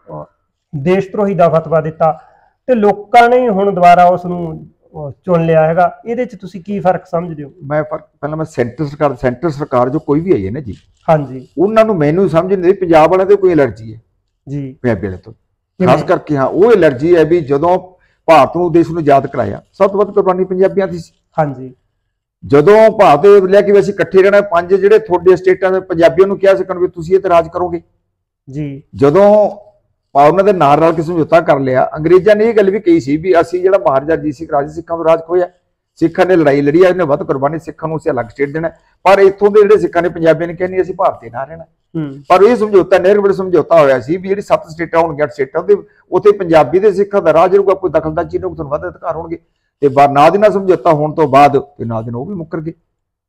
ਦੇਸ਼ ਧਰੋਹੀ ਦਾ ਫਤਵਾ ਦਿੱਤਾ ਤੇ ਲੋਕਾਂ ਨੇ ਹੁਣ ਦੁਬਾਰਾ ਉਸ ਨੂੰ ਚੁਣ ਲਿਆ ਹੈਗਾ। ਇਹਦੇ ਚ ਤੁਸੀਂ ਕੀ ਫਰਕ ਸਮਝਦੇ ਹੋ? ਮੈਂ ਪਹਿਲਾਂ ਮੈਂ ਸੈਂਟਰ ਸਰਕਾਰ ਸੈਂਟਰ ਸਰਕਾਰ ਜੋ ਕੋਈ ਵੀ ਆਈ ਹੈ ਨਾ ਜੀ, ਹਾਂਜੀ, ਉਹਨਾਂ ਨੂੰ ਮੈਨੂੰ ਸਮਝ ਨਹੀਂ ਪੰਜਾਬ ਵਾਲਿਆਂ ਤੇ ਕੋਈ ਐਲਰਜੀ ਹੈ ਜੀ ਪੰਜਾਬੀ ਵਾਲੇ ਤੋਂ, ਖਾਸ ਕਰਕੇ। ਹਾਂ, ਉਹ ਐਲਰਜੀ ਹੈ ਵੀ ਜਦੋਂ ਭਾਰਤ ਨੂੰ ਦੇਸ਼ ਨੂੰ ਆਜ਼ਾਦ ਕਰਾਇਆ ਸਭ ਤੋਂ ਵੱਧ ਕੁਰਬਾਨੀ ਪੰਜਾਬੀਆਂ ਦੀ ਸੀ। ਹਾਂਜੀ, ਜਦੋਂ ਭਾਰਤ ਲੈ ਕੇ ਵੀ ਅਸੀਂ ਇਕੱਠੇ ਰਹਿਣਾ, ਪੰਜ ਜਿਹੜੇ ਤੁਹਾਡੇ ਸਟੇਟਾਂ ਦੇ ਪੰਜਾਬੀਆਂ ਨੂੰ ਕਿਹਾ ਸਕਣ ਵੀ ਤੁਸੀਂ ਇਹ ਤੇ ਰਾਜ ਕਰੋਗੇ ਜੀ। ਜਦੋਂ ਉਹਨਾਂ ਦੇ ਨਾਲ ਰਲ ਕੇ ਸਮਝੌਤਾ ਕਰ ਲਿਆ, ਅੰਗਰੇਜ਼ਾਂ ਨੇ ਇਹ ਗੱਲ ਵੀ ਕਹੀ ਸੀ ਵੀ ਅਸੀਂ ਜਿਹੜਾ ਮਹਾਰਾਜਾ ਰਣਜੀਤ ਸਿੰਘ ਰਾਜ ਸਿੱਖਾਂ ਤੋਂ ਰਾਜ ਖੋਇਆ, ਸਿੱਖਾਂ ਨੇ ਲੜਾਈ ਲੜੀ ਆ, ਇਹਨੇ ਵੱਧ ਕੁਰਬਾਨੀ ਸਿੱਖਾਂ ਨੂੰ ਅਸੀਂ ਅਲੱਗ ਸਟੇਟ ਦੇਣਾ, ਪਰ ਇੱਥੋਂ ਦੇ ਜਿਹੜੇ ਸਿੱਖਾਂ ਨੇ ਪੰਜਾਬੀਆਂ ਨੇ ਕਹਿੰਦੇ ਅਸੀਂ ਭਾਰਤੀ ਨਾ ਰਹਿਣਾ। ਪਰ ਇਹ ਸਮਝੌਤਾ ਨਹਿਰੂ ਸਮਝੌਤਾ ਹੋਇਆ ਸੀ ਵੀ ਜਿਹੜੀ ਸੱਤ ਸਟੇਟਾਂ ਹੋਣਗੀਆਂ, ਅੱਠ ਸਟੇਟਾਂ ਦੇ ਉੱਥੇ ਪੰਜਾਬੀ ਦੇ ਸਿੱਖਾਂ ਦਾ ਰਾਜ ਰਹੂਗਾ, ਕੋਈ ਦਖਲਅੰਦਾਜ਼ੀ ਨੂੰ ਤੁਹਾਨੂੰ ਵੱਧ ਅਧਿਕਾਰ ਹੋਣਗੇ। ਤੇ ਬਾਅਦ ਨਾਲ ਦੀ ਨਾਲ ਸਮਝੌਤਾ ਹੋਣ ਤੋਂ ਬਾਅਦ ਤੇ ਨਾਲ ਦੀ ਨਾਲ ਉਹ ਵੀ ਮੁੱਕਰ ਗਏ।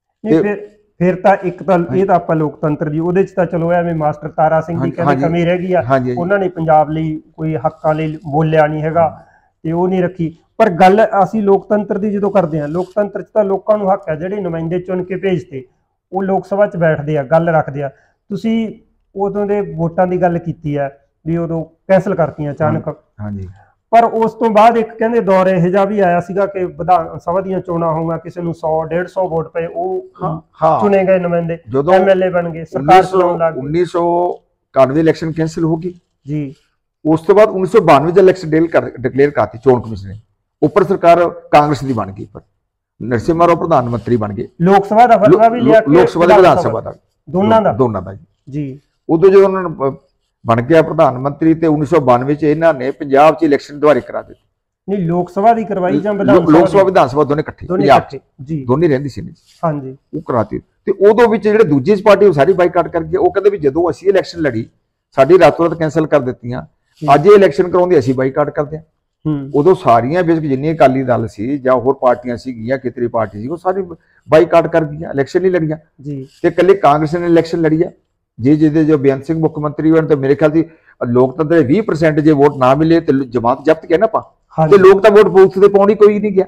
ਫਿਰ ਫਿਰ ਤਾਂ ਇੱਕ ਤਾਂ ਇਹ ਤਾਂ ਆਪਾਂ ਲੋਕਤੰਤਰ ਦੀ ਉਹਦੇ ਚ ਤਾਂ ਚਲੋ ਐਵੇਂ ਮਾਸਟਰ ਤਾਰਾ ਸਿੰਘ ਦੀ ਕਹਿੰਦੇ ਕਮੀ ਰਹਿ ਗਈ ਆ, ਉਹਨਾਂ ਨੇ ਪੰਜਾਬ ਲਈ ਕੋਈ ਹੱਕਾਂ ਲਈ ਬੋਲਿਆ ਨਹੀਂ ਹੈਗਾ ਤੇ ਉਹ ਨਹੀਂ ਰੱਖੀ। ਪਰ ਗੱਲ ਅਸੀਂ ਲੋਕਤੰਤਰ ਦੀ ਜਦੋਂ ਕਰਦੇ ਹਾਂ, ਲੋਕਤੰਤਰ ਚ ਤਾਂ ਲੋਕਾਂ ਨੂੰ ਹੱਕ ਹੈ, ਜਿਹੜੇ ਨੁਮਾਇੰਦੇ ਚੁਣ ਕੇ ਭੇਜਦੇ ਉਹ ਲੋਕ ਸਭਾ ਚ ਬੈਠਦੇ ਆ, ਗੱਲ ਰੱਖਦੇ ਆ। ਤੁਸੀਂ ਉਦੋਂ ਦੇ ਵੋਟਾਂ ਦੀ ਗੱਲ ਕੀਤੀ ਹੈ ਵੀ ਉਦੋਂ ਕੈਂਸਲ ਕਰਤੀਆਂ ਅਚਾਨਕ, ਹਾਂਜੀ, ਪਰ ਉਸ ਤੋਂ ਬਾਅਦ ਇੱਕ ਕਹਿੰਦੇ ਦੌਰ ਇਹੋ ਜਿਹਾ ਵੀ ਆਇਆ ਸੀਗਾ ਕਿ ਵਿਧਾਨ ਸਭਾ ਦੀਆਂ ਚੋਣਾਂ ਹੋਊਗਾ, ਕਿਸੇ ਨੂੰ ਸੌ ਡੇਢ ਸੌ ਵੋਟ ਪਏ, ਉਹ ਚੁਣੇ ਗਏ ਨੁਮਾਇੰਦੇ ਐਮਐਲਏ ਬਣ ਗਏ, ਸਰਕਾਰ ਚਲਾਉਣ ਲੱਗ ਗਈ। ਉੱਨੀ ਸੌ ਇਕਾਨਵੇਂ ਇਲੈਕਸ਼ਨ ਕੈਂਸਲ ਹੋ ਗਈ ਜੀ। ਉਸ ਤੋਂ ਬਾਅਦ ਉੱਨੀ ਸੌ ਬਾਨਵੇਂ ਚ ਇਲੈਕਸ਼ਨ ਡਿਕਲੇਅਰ ਕਰਤੀ ਚੋਣ ਕਮਿਸ਼ਨ ਨੇ, ਉੱਪਰ ਸਰਕਾਰ ਕਾਂਗਰਸ ਦੀ ਬਣ ਗਈ, ਪਰ ਨਰਸਿਮਹਾ ਰਾਓ ਪ੍ਰਧਾਨ ਮੰਤਰੀ ਬਣ ਗਏ। ਲੋਕ ਸਭਾ ਦਾ ਫਤਵਾ ਵੀ ਲਿਆ, ਲੋਕ ਸਭਾ ਦਾ ਵਿਧਾਨ ਸਭਾ ਦਾ ਦੋਨਾਂ ਦਾ ਦੋਨਾਂ ਦਾ ਜੀ। ਉਦੋਂ ਜਦੋਂ ਉਹਨਾਂ ਨੂੰ ਬਣ ਗਿਆ ਪ੍ਰਧਾਨ ਮੰਤਰੀ ਤੇ ਉੱਨੀ ਸੌ ਬਾਨਵੇਂ ਚ ਇਹਨਾਂ ਨੇ ਪੰਜਾਬ ਚ ਇਲੈਕਸ਼ਨ ਦੁਬਾਰੇ ਕਰਾ ਦਿੱਤੇ। ਨਹੀਂ, ਲੋਕ ਸਭਾ ਦੀ ਕਰਵਾਈ ਜਾਂ ਵਿਧਾਨ ਲੋਕ ਸਭਾ ਵਿਧਾਨ ਸਭਾ ਦੋਨੇ ਇਕੱਠੇ ਪੰਜਾਬ ਚ ਜੀ, ਦੋਨੇ ਰਹਿੰਦੀ ਸੀ ਹਾਂਜੀ, ਉਹ ਕਰਾਤੀ। ਤੇ ਉਦੋਂ ਵਿੱਚ ਜਿਹੜੇ ਦੂਜੀ ਪਾਰਟੀ ਉਹ ਸਾਰੀ ਬਾਈਕਾਟ ਕਰ ਗਈ। ਉਹ ਕਹਿੰਦੇ ਵੀ ਜਦੋਂ ਅਸੀਂ ਇਲੈਕਸ਼ਨ ਲੜੀ ਸਾਡੀ ਰਾਤੋਂ ਰਾਤ ਕੈਂਸਲ ਕਰ ਦਿੱਤੀਆਂ, ਅੱਜ ਇਹ ਇਲੈਕਸ਼ਨ ਕਰਾਉਂਦੇ ਅਸੀਂ ਬਾਈਕਾਟ ਕਰਦੇ ਹਾਂ। ਉਦੋਂ ਸਾਰੀਆਂ ਬੇਸ਼ੱਕ ਜਿੰਨੀ ਅਕਾਲੀ ਦਲ ਸੀ ਜਾਂ ਹੋਰ ਪਾਰਟੀਆਂ ਸੀਗੀਆਂ, ਕਿਤਰੀ ਪਾਰਟੀ ਸੀ, ਉਹ ਸਾਰੀ ਬਾਈਕਾਟ ਕਰ ਗਈਆਂ, ਇਲੈਕਸ਼ਨ ਨਹੀਂ ਲੜੀਆਂ ਜੀ। ਤੇ ਇਕੱਲੇ ਕਾਂਗਰਸ ਨੇ ਇਲੈਕਸ਼ਨ ਲੜੀ ਆ ਜੀ, ਜਿਹਦੇ ਜੋ ਬੇਅੰਤ ਸਿੰਘ ਮੁੱਖ ਮੰਤਰੀ ਬਣ, ਤੇ ਮੇਰੇ ਖਿਆਲ ਦੀ ਲੋਕਤੰਤਰ ਦੇ ਵੀਹ ਪਰਸੈਂਟ ਜੇ ਵੋਟ ਨਾ ਮਿਲੇ ਤੇ ਜਮਾਤ ਜ਼ਬਤ ਕਿਹਾ ਨਾ ਆਪਾਂ, ਤੇ ਲੋਕ ਤਾਂ ਵੋਟ ਬੂਥ ਤੇ ਪਾਉਣੀ ਕੋਈ ਨਹੀਂ ਗਿਆ।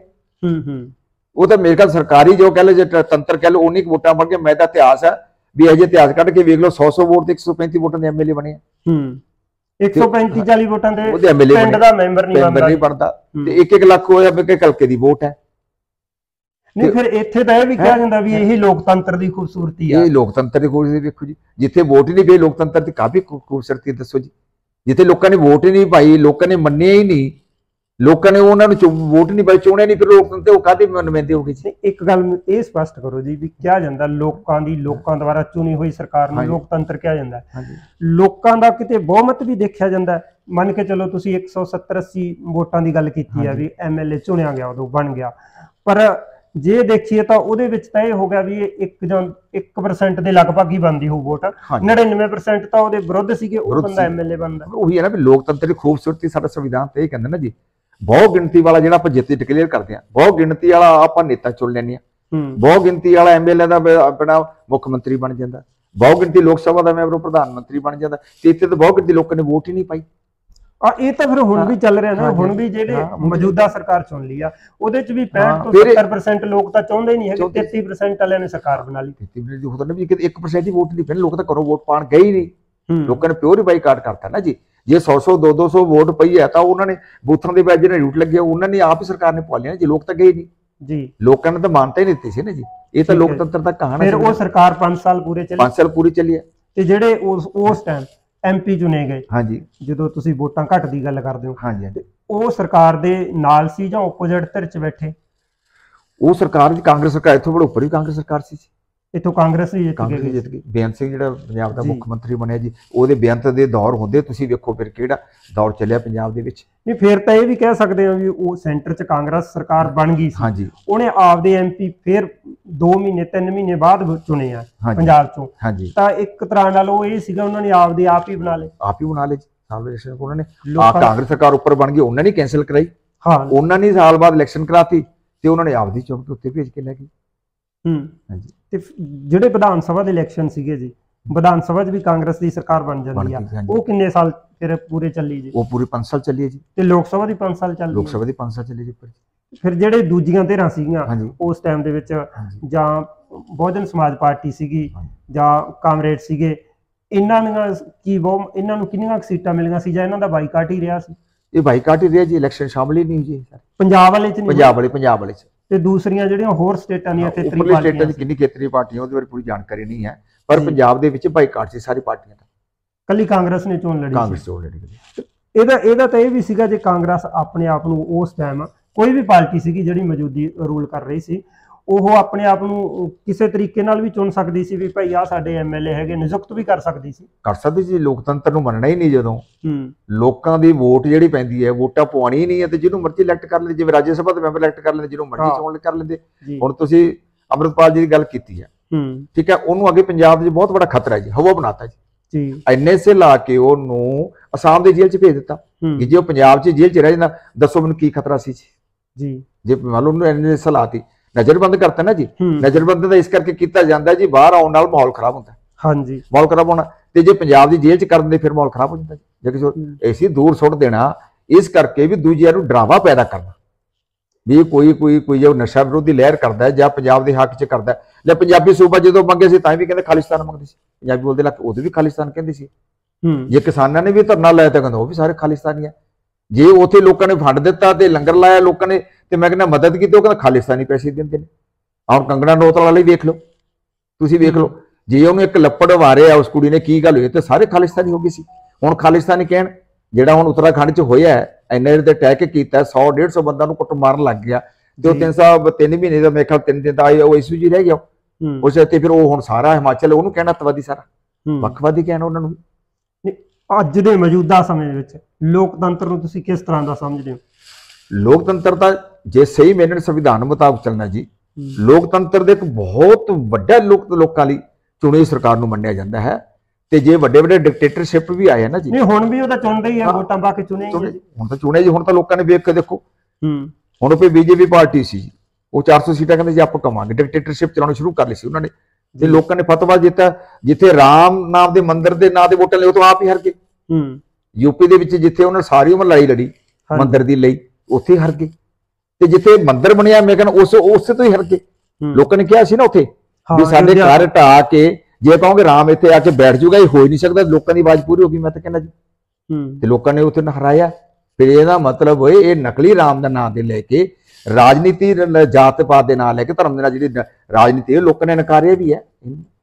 ਉਹ ਤਾਂ ਮੇਰੇ ਖਿਆਲ ਸਰਕਾਰੀ ਜੋ ਕਹਿ ਲਓ ਜੇ ਤੰਤਰ ਕਹਿ ਲਓ ਉਨੀ ਵੋਟਾਂ ਬਣ ਕੇ, ਮੈਂ ਤਾਂ ਇਤਿਹਾਸ ਹੈ ਵੀ ਅਜੇ ਇਤਿਹਾਸ ਕੱਢ ਕੇ ਵੇਖ ਲਓ, ਸੌ ਸੌ ਵੋਟ ਤੇ ਇੱਕ ਸੌ ਪੈਂਤੀ ਵੋਟਾਂ ਦੇ ਐਮਐਲਏ ਬਣੇ ਆ। ਇੱਕ ਸੌ ਪੈਂਤੀ ਚਾਲੀ ਵੋਟਾਂ ਦੇ ਪਿੰਡ ਦਾ ਮੈਂਬਰ ਨਹੀਂ ਬਣਦਾ ਤੇ ਇੱਕ ਇੱਕ ਲੱਖ ਹੋਇਆ ਵੀ ਹਲਕੇ ਦੀ ਵੋਟ ਹੈ। ਨਹੀਂ, ਫਿਰ ਇੱਥੇ ਤਾਂ ਇਹ ਵੀ ਕਿਹਾ ਜਾਂਦਾ ਵੀ ਇਹੀ ਲੋਕਤੰਤਰ ਦੀ ਖੂਬਸੂਰਤੀ ਆ। ਇਹ ਲੋਕਤੰਤਰ ਦੀ ਖੂਬਸੂਰਤੀ ਵੇਖੋ ਜੀ, ਜਿੱਥੇ ਵੋਟ ਹੀ ਨਹੀਂ ਪਈ ਲੋਕਤੰਤਰ ਦੀ ਕਾਫੀ ਖੂਬਸੂਰਤੀ ਦੱਸੋ ਜੀ। ਜਿੱਥੇ ਲੋਕਾਂ ਨੇ ਵੋਟ ਹੀ ਨਹੀਂ ਪਾਈ, ਲੋਕਾਂ ਨੇ ਮੰਨਿਆ ਹੀ ਨਹੀਂ, ਲੋਕਾਂ ਨੇ ਉਹਨਾਂ ਨੂੰ ਵੋਟ ਨਹੀਂ ਪਾਈ, ਚੁਣਿਆ ਨਹੀਂ, ਫਿਰ ਲੋਕਤੰਤਰ ਉਹ ਕਾਹਦੇ ਨੁਮਾਇੰਦੇ ਹੋ ਗਏ ਜੀ। ਇੱਕ ਗੱਲ ਇਹ ਸਪਸ਼ਟ ਕਰੋ ਜੀ ਵੀ ਕਿਹਾ ਜਾਂਦਾ ਲੋਕਾਂ ਦੀ ਲੋਕਾਂ ਦੁਆਰਾ ਚੁਣੀ ਹੋਈ ਸਰਕਾਰ ਨੂੰ ਲੋਕਤੰਤਰ ਕਿਹਾ ਜਾਂਦਾ। ਲੋਕਾਂ ਦਾ ਕਿਤੇ ਬਹੁਮਤ ਵੀ ਦੇਖਿਆ ਜਾਂਦਾ, ਮੰਨ ਕੇ ਚਲੋ ਤੁਸੀਂ ਇੱਕ ਸੌ ਸੱਤਰ ਅੱਸੀ ਵੋਟਾਂ ਦੀ ਗੱਲ ਕੀਤੀ ਆ ਵੀ ਐਮਐਲਏ ਚੁਣਿਆ ਗਿਆ, ਉਦੋਂ ਬਣ ਗਿਆ। ਪਰ ਜੇ ਦੇਖੀਏ ਤਾਂ ਉਹਦੇ ਵਿੱਚ ਤਾਂ ਇਹ ਹੋ ਗਿਆ ਵੀ ਇੱਕ ਜਾਂ ਇੱਕ ਪਰਸੈਂਟ ਦੇ ਲਗਭਗ ਹੀ ਬਣਦੀ ਹੋਊ ਵੋਟ, ਨੜਿਨਵੇਂ ਪਰਸੈਂਟ ਤਾਂ ਉਹਦੇ ਵਿਰੁੱਧ ਸੀਗੇ, ਉਹ ਬੰਦਾ ਐਮਐਲਏ ਬਣਦਾ। ਉਹੀ ਹੈ ਨਾ ਵੀ ਲੋਕਤੰਤਰ ਦੀ ਖੂਬਸੂਰਤੀ ਸਾਡਾ ਸੰਵਿਧਾਨ ਤੇ ਇਹ ਕਹਿੰਦਾ ਨਾ ਜੀ, ਬਹੁ ਗਿਣਤੀ ਵਾਲਾ ਜਿਹੜਾ ਆਪਾਂ ਜਿੱਤ ਡਿਕਲੇਅਰ ਕਰਦੇ ਆ, ਬਹੁ ਗਿਣਤੀ ਵਾਲਾ ਆਪਾਂ ਨੇਤਾ ਚੁਣ ਲੈਂਦੇ ਆ, ਬਹੁ ਗਿਣਤੀ ਵਾਲਾ ਐਮਐਲਏ ਦਾ ਆਪਣਾ ਮੁੱਖ ਮੰਤਰੀ ਬਣ ਜਾਂਦਾ, ਬਹੁ ਗਿਣਤੀ ਲੋਕ ਸਭਾ ਦਾ ਮੈਂਬਰ ਪ੍ਰਧਾਨ ਮੰਤਰੀ ਬਣ ਜਾਂਦਾ। ਤੇ ਇੱਥੇ ਤਾਂ ਬਹੁ ਗਿਣਤੀ ਲੋਕਾਂ ਨੇ ਵੋਟ ਹੀ ਨਹੀਂ ਪਾਈ। ਆ ਇਹ ਤਾਂ ਫਿਰ ਹੁਣ ਵੀ ਚੱਲ ਰਿਹਾ ਨਾ, ਹੁਣ ਵੀ ਜਿਹੜੇ ਮੌਜੂਦਾ ਸਰਕਾਰ ਚੁਣ ਲਈ ਆ ਉਹਦੇ ਚ ਵੀ ਪੈਂਹਠ ਤੋਂ ਸੱਤਰ ਪਰਸੈਂਟ ਲੋਕ ਤਾਂ ਚਾਹੁੰਦੇ ਨਹੀਂ ਹੈਗੇ, ਤੇਤੀ ਪਰਸੈਂਟ ਵਾਲਿਆਂ ਨੇ ਸਰਕਾਰ ਬਣਾ ਲਈ। ਤੇਤੀ ਪਰਸੈਂਟ ਹੁੰਦਾ ਨਾ ਵੀ ਕਿਤੇ ਇੱਕ ਪਰਸੈਂਟ ਹੀ ਵੋਟ ਨਹੀਂ ਪੈਣੀ, ਲੋਕ ਤਾਂ ਘਰੋਂ ਵੋਟ ਪਾਣ ਗਏ ਹੀ ਨਹੀਂ, ਲੋਕਾਂ ਨੇ ਪਿਓਰ ਹੀ ਬਾਈਕਾਟ ਕਰਤਾ ਨਾ ਜੀ। ਜੇ ਸੌ ਸੌ ਦੋ ਦੋ ਸੌ ਵੋਟ ਪਈ ਹੈ ਤਾਂ ਉਹਨਾਂ ਨੇ ਬੂਥਾਂ ਦੇ ਵਿੱਚ ਜਿਹੜੇ ਰੂਟ ਲੱਗੇ ਉਹਨਾਂ ਨੇ ਆਪ ਹੀ ਸਰਕਾਰ ਨੇ ਪਵਾ ਲਿਆ ਜੀ, ਲੋਕ ਤਾਂ ਗਏ ਨਹੀਂ ਜੀ, ਲੋਕਾਂ ਨੇ ਤਾਂ ਮਾਨਤਾ ਹੀ ਨਹੀਂ ਦਿੱਤੀ ਸੀ ਨਾ ਜੀ। ਇਹ ਤਾਂ ਲੋਕਤੰਤਰ ਦਾ ਕਹਾਣੀ। ਫਿਰ ਉਹ ਸਰਕਾਰ ਪੰਜ ਸਾਲ ਪੂਰੇ ਚੱਲੀ, ਪੰਜ ਸਾਲ ਪੂਰੀ ਚੱਲੀ ਹੈ ਤੇ ਜਿਹੜੇ ਉਸ ਉਸ ਟਾਈਮ ਐਮਪੀ ਚੁਣੇ ਗਏ, ਹਾਂਜੀ, ਜਦੋਂ ਤੁਸੀਂ ਵੋਟਾਂ ਘੱਟ ਦੀ ਗੱਲ ਕਰਦੇ ਹੋ, ਹਾਂਜੀ, ਉਹ ਸਰਕਾਰ ਦੇ ਨਾਲ ਸੀ ਜਾਂ ਆਪੋਜ਼ਿਟ ਧਿਰ ਚ ਬੈਠੇ? ਉਹ ਸਰਕਾਰ ਦੀ ਕਾਂਗਰਸ ਸਰਕਾਰ, ਇੱਥੋਂ ਬੜਾ ਉੱਪਰ ਵੀ ਕਾਂਗਰਸ ਸਰਕਾਰ ਸੀ, ਇੱਥੋਂ ਕਾਂਗਰਸ ਹੀ ਜਿੱਤ ਗਈ। ਬੇਅੰਤ ਸਿੰਘ ਜਿਹੜਾ ਪੰਜਾਬ ਦਾ ਮੁੱਖ ਮੰਤਰੀ ਬਣਿਆ ਜੀ, ਉਹਦੇ ਬੇਅੰਤ ਦੇ ਦੌਰ ਹੁੰਦੇ ਤੁਸੀਂ ਵੇਖੋ ਫਿਰ ਕਿਹੜਾ ਦੌਰ ਚੱਲਿਆ ਪੰਜਾਬ ਦੇ ਵਿੱਚ। ਨਹੀਂ, ਫਿਰ ਤਾਂ ਇਹ ਵੀ ਕਹਿ ਸਕਦੇ ਹਾਂ ਵੀ ਉਹ ਸੈਂਟਰ ਚ ਕਾਂਗਰਸ ਸਰਕਾਰ ਬਣ ਗਈ ਸੀ, ਹਾਂਜੀ, ਉਹਨੇ ਆਪਦੇ ਐਮਪੀ ਫਿਰ ਦੋ ਮਹੀਨੇ ਤਿੰਨ ਮਹੀਨੇ ਬਾਅਦ ਚੁਣੇ ਆ ਪੰਜਾਬ ਚੋਂ, ਹਾਂਜੀ, ਤਾਂ ਇੱਕ ਤਰ੍ਹਾਂ ਨਾਲ ਉਹ ਇਹ ਸੀਗਾ ਉਹਨਾਂ ਨੇ ਆਪਦੇ ਆਪ ਹੀ ਬਣਾ ਲਏ, ਆਪ ਹੀ ਬਣਾ ਲਏ ਜੀ। ਉਹਨਾਂ ਨੇ ਕਾਂਗਰਸ ਸਰਕਾਰ ਉੱਪਰ ਬਣ ਗਈ, ਉਹਨਾਂ ਨੇ ਕੈਂਸਲ ਕਰਾਈ, ਹਾਂ, ਉਹਨਾਂ ਨੇ ਸਾਲ ਬਾਅਦ ਇਲੈਕਸ਼ਨ ਕਰਾਤੀ ਤੇ ਉਹਨਾਂ ਨੇ ਆਪਦੀ ਚੌਕ ਦੇ ਉੱਤੇ ਭੇਜ ਕੇ ਲੈ ਗਏ। ਹੂੰ, ਹਾਂਜੀ। ਤੇ ਜਿਹੜੇ ਵਿਧਾਨ ਸਭਾ ਦੇ ਇਲੈਕਸ਼ਨ ਸੀਗੇ ਜੀ, ਵਿਧਾਨ ਸਭਾ 'ਚ ਵੀ ਕਾਂਗਰਸ ਦੀ ਸਰਕਾਰ ਬਣ ਜਾਂਦੀ ਆ, ਉਹ ਕਿੰਨੇ ਸਾਲ ਫਿਰ ਪੂਰੇ ਚੱਲੀ ਜੀ? ਉਹ ਪੂਰੇ ਪੰਜ ਸਾਲ ਚੱਲੀ ਹੈ ਜੀ। ਤੇ ਲੋਕ ਸਭਾ ਦੀ ਪੰਜ ਸਾਲ ਚੱਲੀ? ਲੋਕ ਸਭਾ ਦੀ ਪੰਜ ਸਾਲ ਚੱਲੀ ਜੀ। ਫਿਰ ਜਿਹੜੇ ਦੂਜੀਆਂ ਧਿਰਾਂ ਸੀਗੀਆਂ ਉਸ ਟਾਈਮ ਦੇ ਵਿੱਚ, ਜਾਂ ਬਹੁਜਨ ਸਮਾਜ ਪਾਰਟੀ ਸੀਗੀ ਜਾਂ ਕਾਮਰੇਡ ਸੀਗੇ, ਇਹਨਾਂ ਦੀਆਂ ਕੀ ਬਹੁਤ ਇਹਨਾਂ ਨੂੰ ਕਿੰਨੀਆਂ ਸੀਟਾਂ ਮਿਲੀਆਂ ਸੀ ਜਾਂ ਇਹਨਾਂ ਦਾ ਬਾਈਕਾਟ ਹੀ ਰਿਹਾ ਸੀ? ਇਹ ਬਾਈਕਾਟ ਹੀ ਰਿਹਾ ਜੀ, ਇਲੈਕਸ਼ਨ ਸ਼ਾਮਲ ਹੀ ਨਹੀਂ ਜੀ ਪੰਜਾਬ ਵਾਲੇ ਚ ਨਹੀਂ। ਪੰਜਾਬ ਵਾਲੇ ਪੰਜਾਬ ਵਾਲੇ ਚ ਤੇ ਦੂਸਰੀਆਂ ਜਿਹੜੀਆਂ ਹੋਰ ਸਟੇਟਾਂ ਦੀਆਂ ਖੇਤਰੀ ਪਾਰਟੀਆਂ, ਸਟੇਟਾਂ ਦੀ ਕਿੰਨੀ ਖੇਤਰੀ ਪਾਰਟੀਆਂ ਉਹਦੇ ਬਾਰੇ ਪੂਰੀ ਜਾਣਕਾਰੀ ਨਹੀਂ ਹੈ, ਪਰ ਪੰਜਾਬ ਦੇ ਵਿੱਚ ਬਾਈਕਾਟ ਸੀ ਸਾਰੀ ਪਾਰਟੀਆਂ ਦਾ। ਕੱਲੀ ਕਾਂਗਰਸ ਨੇ ਚੋਣ ਲੜੀ? ਕਾਂਗਰਸ ਚੋਣ ਲੜੀ। ਇਹਦਾ ਇਹਦਾ ਤਾਂ ਇਹ ਵੀ ਸੀਗਾ, ਜੇ ਕਾਂਗਰਸ ਆਪਣੇ ਆਪ ਨੂੰ ਉਸ ਟਾਈਮ ਕੋਈ ਵੀ ਪਾਰਟੀ ਸੀਗੀ ਜਿਹੜੀ ਮੌਜੂਦੀ ਰੂਲ ਕਰ ਰਹੀ ਸੀ, ਉਹ ਆਪਣੇ ਆਪ ਨੂੰ ਕਿਸੇ ਤਰੀਕੇ ਨਾਲ ਵੀ ਚੁਣ ਸਕਦੀ ਸੀ ਵੀ ਭਾਈ ਆ ਸਾਡੇ ਐਮਐਲਏ ਹੈਗੇ, ਨਿਯੁਕਤ ਵੀ ਕਰ ਸਕਦੀ ਸੀ। ਕਰ ਸਕਦੀ ਸੀ। ਲੋਕਤੰਤਰ ਨੂੰ ਮੰਨਣਾ ਹੀ ਨਹੀਂ, ਜਦੋਂ ਲੋਕਾਂ ਦੀ ਵੋਟ ਜਿਹੜੀ ਪੈਂਦੀ ਹੈ, ਵੋਟਾਂ ਪਵਾਉਣੀ ਹੀ ਨਹੀਂ ਹੈ ਤੇ ਜਿਹਨੂੰ ਮਰਜ਼ੀ ਇਲੈਕਟ ਕਰ ਲੈਂਦੇ, ਜਿਵੇਂ ਰਾਜ ਸਭਾ ਦੇ ਮੈਂਬਰ ਇਲੈਕਟ ਕਰ ਲੈਂਦੇ, ਜਿਹਨੂੰ ਮਰਜ਼ੀ ਚੋਣ ਕਰ ਲੈਂਦੇ। ਹੁਣ ਤੁਸੀਂ ਅੰਮ੍ਰਿਤਪਾਲ ਜੀ ਦੀ ਗੱਲ ਕੀਤੀ ਹੈ, ਠੀਕ ਹੈ, ਉਹਨੂੰ ਅੱਗੇ ਪੰਜਾਬ ਦੇ ਬਹੁਤ ਵੱਡਾ ਖਤਰਾ ਹੈ ਜੀ, ਹਵਾ ਬਣਾਤਾ ਜੀ, ਇੰਨੇ ਸੇ ਲਾ ਕੇ ਉਹਨੂੰ ਅਸਾਮ ਦੇ ਜੇਲ੍ਹ ਚ ਭੇਜ ਦਿੱਤਾ ਕਿ ਜੇ ਉਹ ਪੰਜਾਬ ਚ ਜੇਲ੍ਹ ਚ ਰਹਿ ਜਾਂਦਾ, ਦੱਸੋ ਮੈਨੂੰ ਕੀ ਖਤਰਾ ਸੀ ਜੀ? ਜੇ ਮੰਨ ਲਓ ਉਹਨੂੰ ਇੰਨੇ ਸੇ ਲਾਤੀ, ਨਜ਼ਰਬੰਦ ਕਰਤਾ ਨਾ ਜੀ। ਨਜ਼ਰਬੰਦ ਦਾ ਇਸ ਕਰਕੇ ਕੀਤਾ ਜਾਂਦਾ ਜੀ, ਬਾਹਰ ਆਉਣ ਨਾਲ ਮਾਹੌਲ ਖਰਾਬ ਹੁੰਦਾ। ਹਾਂਜੀ, ਮਾਹੌਲ ਖਰਾਬ ਹੋਣਾ, ਤੇ ਜੇ ਪੰਜਾਬ ਦੀ ਜੇਲ੍ਹ ਚ ਕਰ ਦਿੰਦੇ ਫਿਰ ਮਾਹੌਲ ਖਰਾਬ ਹੋ ਜਾਂਦਾ ਜੀ। ਜੇ ਐਸੀ ਦੂਰ ਸੁੱਟ ਦੇਣਾ, ਇਸ ਕਰਕੇ ਵੀ ਦੂਜਿਆਂ ਨੂੰ ਡਰਾਵਾ ਪੈਦਾ ਕਰਨਾ ਵੀ ਕੋਈ ਕੋਈ ਕੋਈ ਜੋ ਨਸ਼ਾ ਵਿਰੋਧੀ ਲਹਿਰ ਕਰਦਾ ਹੈ ਜਾਂ ਪੰਜਾਬ ਦੇ ਹੱਕ ਚ ਕਰਦਾ ਹੈ। ਲੈ ਪੰਜਾਬੀ ਸੂਬਾ ਜਦੋਂ ਮੰਗੇ ਸੀ ਤਾਂ ਵੀ ਕਹਿੰਦੇ ਖਾਲਿਸਤਾਨ ਮੰਗਦੇ ਸੀ, ਪੰਜਾਬੀ ਬੋਲਦੇ ਲੱਗ ਉਦੋਂ ਵੀ ਖਾਲਿਸਤਾਨ ਕਹਿੰਦੇ ਸੀ। ਜੇ ਕਿਸਾਨਾਂ ਨੇ ਵੀ ਧਰਨਾ ਲਾਇਆ ਤਾਂ ਕਹਿੰਦਾ ਉਹ ਵੀ ਸਾਰੇ ਖਾਲਿਸਤਾਨੀ ਆ। ਜੇ ਉੱਥੇ ਲੋਕਾਂ ਨੇ ਫੰਡ ਦਿੱਤਾ ਤੇ ਲੰਗਰ ਲਾਇਆ ਲੋਕਾਂ ਨੇ ਤੇ ਮੈਂ ਕਹਿੰਦਾ ਮਦਦ ਕੀਤੀ, ਉਹ ਕਹਿੰਦਾ ਖਾਲਿਸਤਾਨੀ ਪੈਸੇ ਦਿੰਦੇ ਨੇ। ਹੁਣ ਕੰਗਣਾ ਰਣੌਤ ਵਾਲਾ ਹੀ ਵੇਖ ਲਓ, ਤੁਸੀਂ ਵੇਖ ਲਓ, ਜੇ ਉਹਨੂੰ ਇੱਕ ਲੱਪੜ ਵਾਰਿਆ ਉਸ ਕੁੜੀ ਨੇ, ਕੀ ਗੱਲ ਹੋਈ ਤੇ ਸਾਰੇ ਖਾਲਿਸਤਾਨੀ ਹੋ ਗਈ ਸੀ। ਹੁਣ ਖਾਲਿਸਤਾਨੀ ਕਹਿਣ, ਜਿਹੜਾ ਹੁਣ ਉੱਤਰਾਖੰਡ ਚ ਹੋਇਆ ਇੰਨੇ ਦੇ ਅਟੈਕ ਕੀਤਾ, ਸੌ ਡੇਢ ਸੌ ਬੰਦਾ ਨੂੰ ਕੁੱਟ ਮਾਰਨ ਲੱਗ ਗਿਆ, ਤੇ ਉਹ ਤਿੰਨ ਸੌ ਤਿੰਨ ਮਹੀਨੇ ਦਾ ਮੇਰੇ ਖਿਆਲ ਤਿੰਨ ਦਿਨ ਦਾ ਉਹ ਇਸ਼ੂ ਜੀ ਰਹਿ ਗਿਆ ਉਸ ਤੇ, ਫਿਰ ਉਹ ਹੁਣ ਸਾਰਾ ਹਿਮਾਚਲ ਉਹਨੂੰ ਕਹਿਣਾ ਅੱਤਵਾਦੀ, ਸਾਰਾ ਵੱਖਵਾਦੀ ਕਹਿਣਾ ਉਹਨਾਂ ਨੂੰ। ਅੱਜ ਦੇ ਮੌਜੂਦਾ ਸਮੇਂ ਦੇ ਵਿੱਚ ਲੋਕਤੰਤਰ ਨੂੰ ਤੁਸੀਂ ਕਿਸ ਤਰ੍ਹਾਂ ਦਾ ਸਮਝਦੇ ਹੋ? ਲੋਕਤੰਤਰ ਤਾਂ ਜੇ ਸਹੀ ਮੈਨੇ ਸੰਵਿਧਾਨ ਮੁਤਾਬਕ ਚੱਲਣਾ ਜੀ, ਲੋਕਤੰਤਰ ਦੇ ਇੱਕ ਬਹੁਤ ਵੱਡਾ ਲੋਕ ਲੋਕਾਂ ਲਈ ਚੁਣੀ ਸਰਕਾਰ ਨੂੰ ਮੰਨਿਆ ਜਾਂਦਾ ਹੈ। ਤੇ ਜੇ ਵੱਡੇ ਵੱਡੇ ਡਿਕਟੇਟਰਸ਼ਿਪ ਵੀ ਆਏ ਨਾ ਜੀ, ਨਹੀਂ ਹੁਣ ਵੀ ਉਹਦਾ ਚੁਣਦੇ ਹੀ ਆ, ਵੋਟਾਂ ਪਾ ਕੇ ਚੁਣੇ ਹੀ। ਹੁਣ ਤਾਂ ਚੁਣੇ ਜੀ, ਹੁਣ ਤਾਂ ਲੋਕਾਂ ਨੇ ਵੇਖ ਕੇ ਦੇਖੋ, ਹੁਣ ਕੋਈ ਬੀਜੇਪੀ ਪਾਰਟੀ ਸੀ, ਉਹ ਚਾਰ ਸੌ ਸੀਟਾਂ ਕਹਿੰਦੇ ਜੀ ਆਪਾਂ ਕਮਾਂਗੇ, ਡਿਕਟੇਟਰਸ਼ਿਪ ਚਲਾਉਣੀ ਸ਼ੁਰੂ ਕਰ ਲਈ ਸੀ ਉਹਨਾਂ ਨੇ, ਤੇ ਲੋਕਾਂ ਨੇ ਫਤਵਾ ਦਿੱਤਾ। ਜਿੱਥੇ ਰਾਮ ਨਾਮ ਦੇ ਮੰਦਿਰ ਦੇ ਨਾਂ ਦੇ ਵੋਟਾਂ ਲਈ, ਉਹ ਤੋਂ ਆਪ ਹੀ ਹਰ ਗਏ। ਯੂਪੀ ਦੇ ਵਿੱਚ ਜਿੱਥੇ ਉਹਨਾਂ ਸਾਰੀ ਉਮਰ ਲੜਾਈ ਲੜੀ ਮੰਦਿਰ ਦੀ ਲਈ, ਉੱਥੇ ਹਰ ਗਏ। ਤੇ ਜਿੱਥੇ ਮੰਦਿਰ ਬਣਿਆ ਮੈਂ ਕਹਿੰਦਾ ਉਸ ਉਸੇ ਤੋਂ ਹੀ ਹਰ ਗਏ। ਲੋਕਾਂ ਨੇ ਕਿਹਾ ਸੀ ਨਾ ਉੱਥੇ ਵੀ ਸਾਡੇ ਘਰ ਢਾਹ ਕੇ ਜੇ ਕਹੋਗੇ ਰਾਮ ਇੱਥੇ ਆ ਕੇ ਬੈਠ ਜਾਊਗਾ, ਇਹ ਹੋ ਹੀ ਨਹੀਂ ਸਕਦਾ। ਲੋਕਾਂ ਦੀ ਆਵਾਜ਼ ਪੂਰੀ ਹੋ ਗਈ, ਮੈਂ ਤਾਂ ਕਹਿੰਦਾ ਜੀ, ਤੇ ਲੋਕਾਂ ਨੇ ਉੱਥੇ ਹਰਾਇਆ। ਫਿਰ ਇਹਦਾ ਮਤਲਬ ਹੋਏ ਇਹ ਨਕਲੀ ਰਾਮ ਦਾ ਨਾਂ ਦੇ ਲੈ ਕੇ ਰਾਜਨੀਤੀ, ਜਾਤ ਪਾਤ ਦੇ ਨਾਂ ਲੈ ਕੇ ਧਰਮ ਦੇ ਨਾਲ ਜਿਹੜੀ ਰਾਜਨੀਤੀ ਇਹ ਲੋਕਾਂ ਨੇ ਨਕਾਰਿਆ ਵੀ ਹੈ।